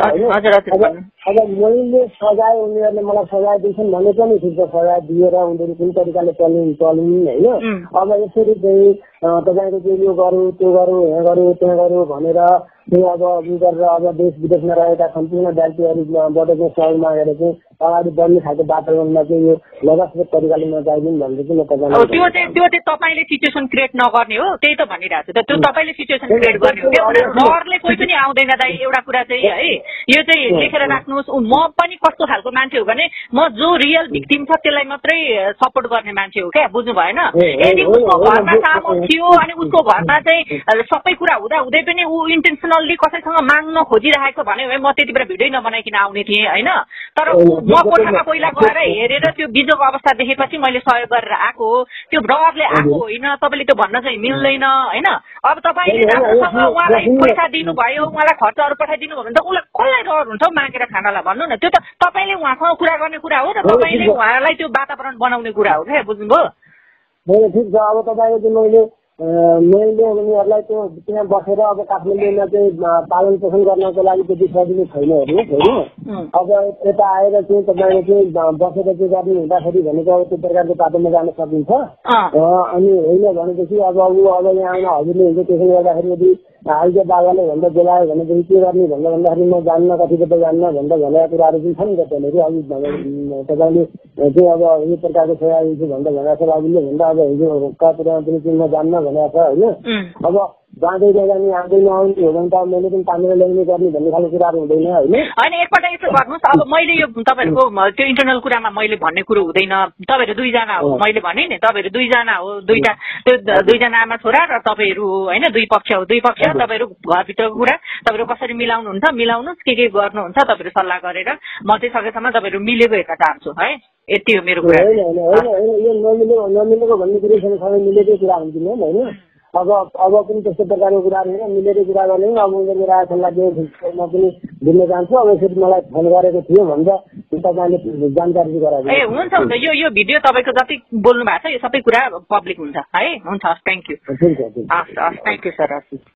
[SPEAKER 1] सुन्नु, अब मैले सजाय उनीहरूले मलाई सजाय दिन्छन् भने पनि ठिक छ, सजाय दिएर उनीहरू कुन तरिकाले चलिन् होइन। अब यसरी चाहिँ तपाईँको चाहिँ यो गरौँ त्यो गरौँ यहाँ गरौँ त्यहाँ गरौँ भनेर चाहिँ अब गरेर अब देश विदेशमा रहेका सम्पूर्ण व्यक्तिहरूबाट चाहिँ सहयोग मागेर चाहिँ अगाडि बढ्ने खालको वातावरणमा चाहिँ यो लगातार तरिकाले नजाइदिउँ भनेर चाहिँ म तपाईँलाई
[SPEAKER 2] त्यो चाहिँ तपाईँले सिचुएसन क्रिएट नगर्ने हो, त्यही त भनिरहेको छु। त्यो तपाईँले सिचुएसन क्रिएट गर्ने हो, डरले कोही पनि आउँदैन दाइ। एउटा कुरा चाहिँ है यो चाहिँ लेखेर राख्नुहोस्, म पनि कस्तो खालको मान्छे हो भने म जो रियल भिक्टिम छ त्यसलाई मात्रै सपोर्ट गर्ने मान्छे हो क्या, बुझ्नु भएन। यदि उसको घरमा सामान थियो अनि उसको घरमा चाहिँ सबै कुरा हुँदा हुँदै पनि ऊ इन्टेन्सनल्ली कसैसँग माग्न खोजिरहेको भन्यो भने म त्यति बेला भिडियो नबनाइकन आउने थिएँ होइन। तर म कोठामा पहिला गएर हेरेर त्यो बिजोको अवस्था देखेपछि मैले सहयोग गरेर आएको हो, त्यो डरले आएको होइन। तपाईँले त्यो भन्न चाहिँ मिल्दैन होइन। अब तपाईँले राम्रोसँग उहाँलाई पैसा दिनुभयो, उहाँलाई खर्चहरू पठाइदिनु भयो भने त उसलाई कसलाई डर हुन्छ मागेर खानालाई भन्नु न। त्यो त तपाईँले उहाँसँग कुरा गर्ने कुरा हो र तपाईँले उहाँलाई त्यो वातावरण बनाउने कुरा हो क्या, बुझ्नुभयो।
[SPEAKER 1] ठिक छ। अब तपाईँको चाहिँ मैले उनीहरूलाई त्यो त्यहाँ बसेर अब काठमाडौँमा चाहिँ पालन पोषण गर्नको लागि त्यति सजिलो छैन होइन। अब यता आएर चाहिँ तपाईँले चाहिँ बसेर चाहिँ गर्ने हुँदाखेरि भनेको अब त्यो प्रकारको बाटोमा जान सकिन्छ। अनि होइन भनेपछि अब यहाँ आउन हजुरले हुन्छ। त्यसले गर्दाखेरि यदि आइज बाबाले भन्दा बोलायो भनेदेखि के गर्ने भन्दाखेरि म जान्न कतिपल्ट जान्न भनेर भनेका कुराहरू चाहिँ छ नि त त्यहाँनिर। अघि तपाईँले चाहिँ अब यो प्रकारको सेवा दिन्छु भन्दा भनेको छ बाबुले भन्दा अब हिजो कतिमा पनि चाहिँ म जान्न भनेको छ होइन। अब जाँदै जाने आउँदै नआउने हो भने त मैले पनि तानेर ल्याउने गर्ने भन्ने खालको कुराहरू हुँदैन होइन।
[SPEAKER 2] एकपल्ट यसो गर्नुहोस्, अब मैले यो तपाईँहरूको त्यो इन्टरनल कुरामा मैले भन्ने कुरो हुँदैन। तपाईँहरू दुईजना हो, मैले भने नि तपाईँहरू दुईजना हो, त्यो दुईजना आमा छोरा र तपाईँहरू हो होइन। दुई पक्ष हो, दुई पक्ष तपाईँहरू घरभित्रको कुरा तपाईँहरू कसरी मिलाउनुहुन्छ मिलाउनुहोस्, के गर्नुहुन्छ तपाईँहरू सल्लाह गरेर। म चाहिँ सकेसम्म तपाईँहरू मिलेको हेर्न चाहन्छु है, यति हो मेरो कुरा।
[SPEAKER 1] नमिलेको भन्ने कुरो छैन, सबै मिलेकै कुरा हुन्थ्यो होइन। अब पनि त्यस्तो प्रकारको कुराहरू होइन, मिलेर कुरा गर्ने। अब उनीहरूले राखेला म पनि बुझ्न चाहन्छु। अब यसरी मलाई फोन गरेको थियो भन्छ तपाईँले जानकारी गराएको।
[SPEAKER 2] ए हुन्छ हुन्छ, यो भिडियो तपाईँको जति बोल्नु भएको छ यो सबै कुरा पब्लिक हुन्छ है। हुन्छ, हस्, थ्याङ्क यू।
[SPEAKER 1] हुन्छ,
[SPEAKER 2] हस्, थ्याङ्क यू सर।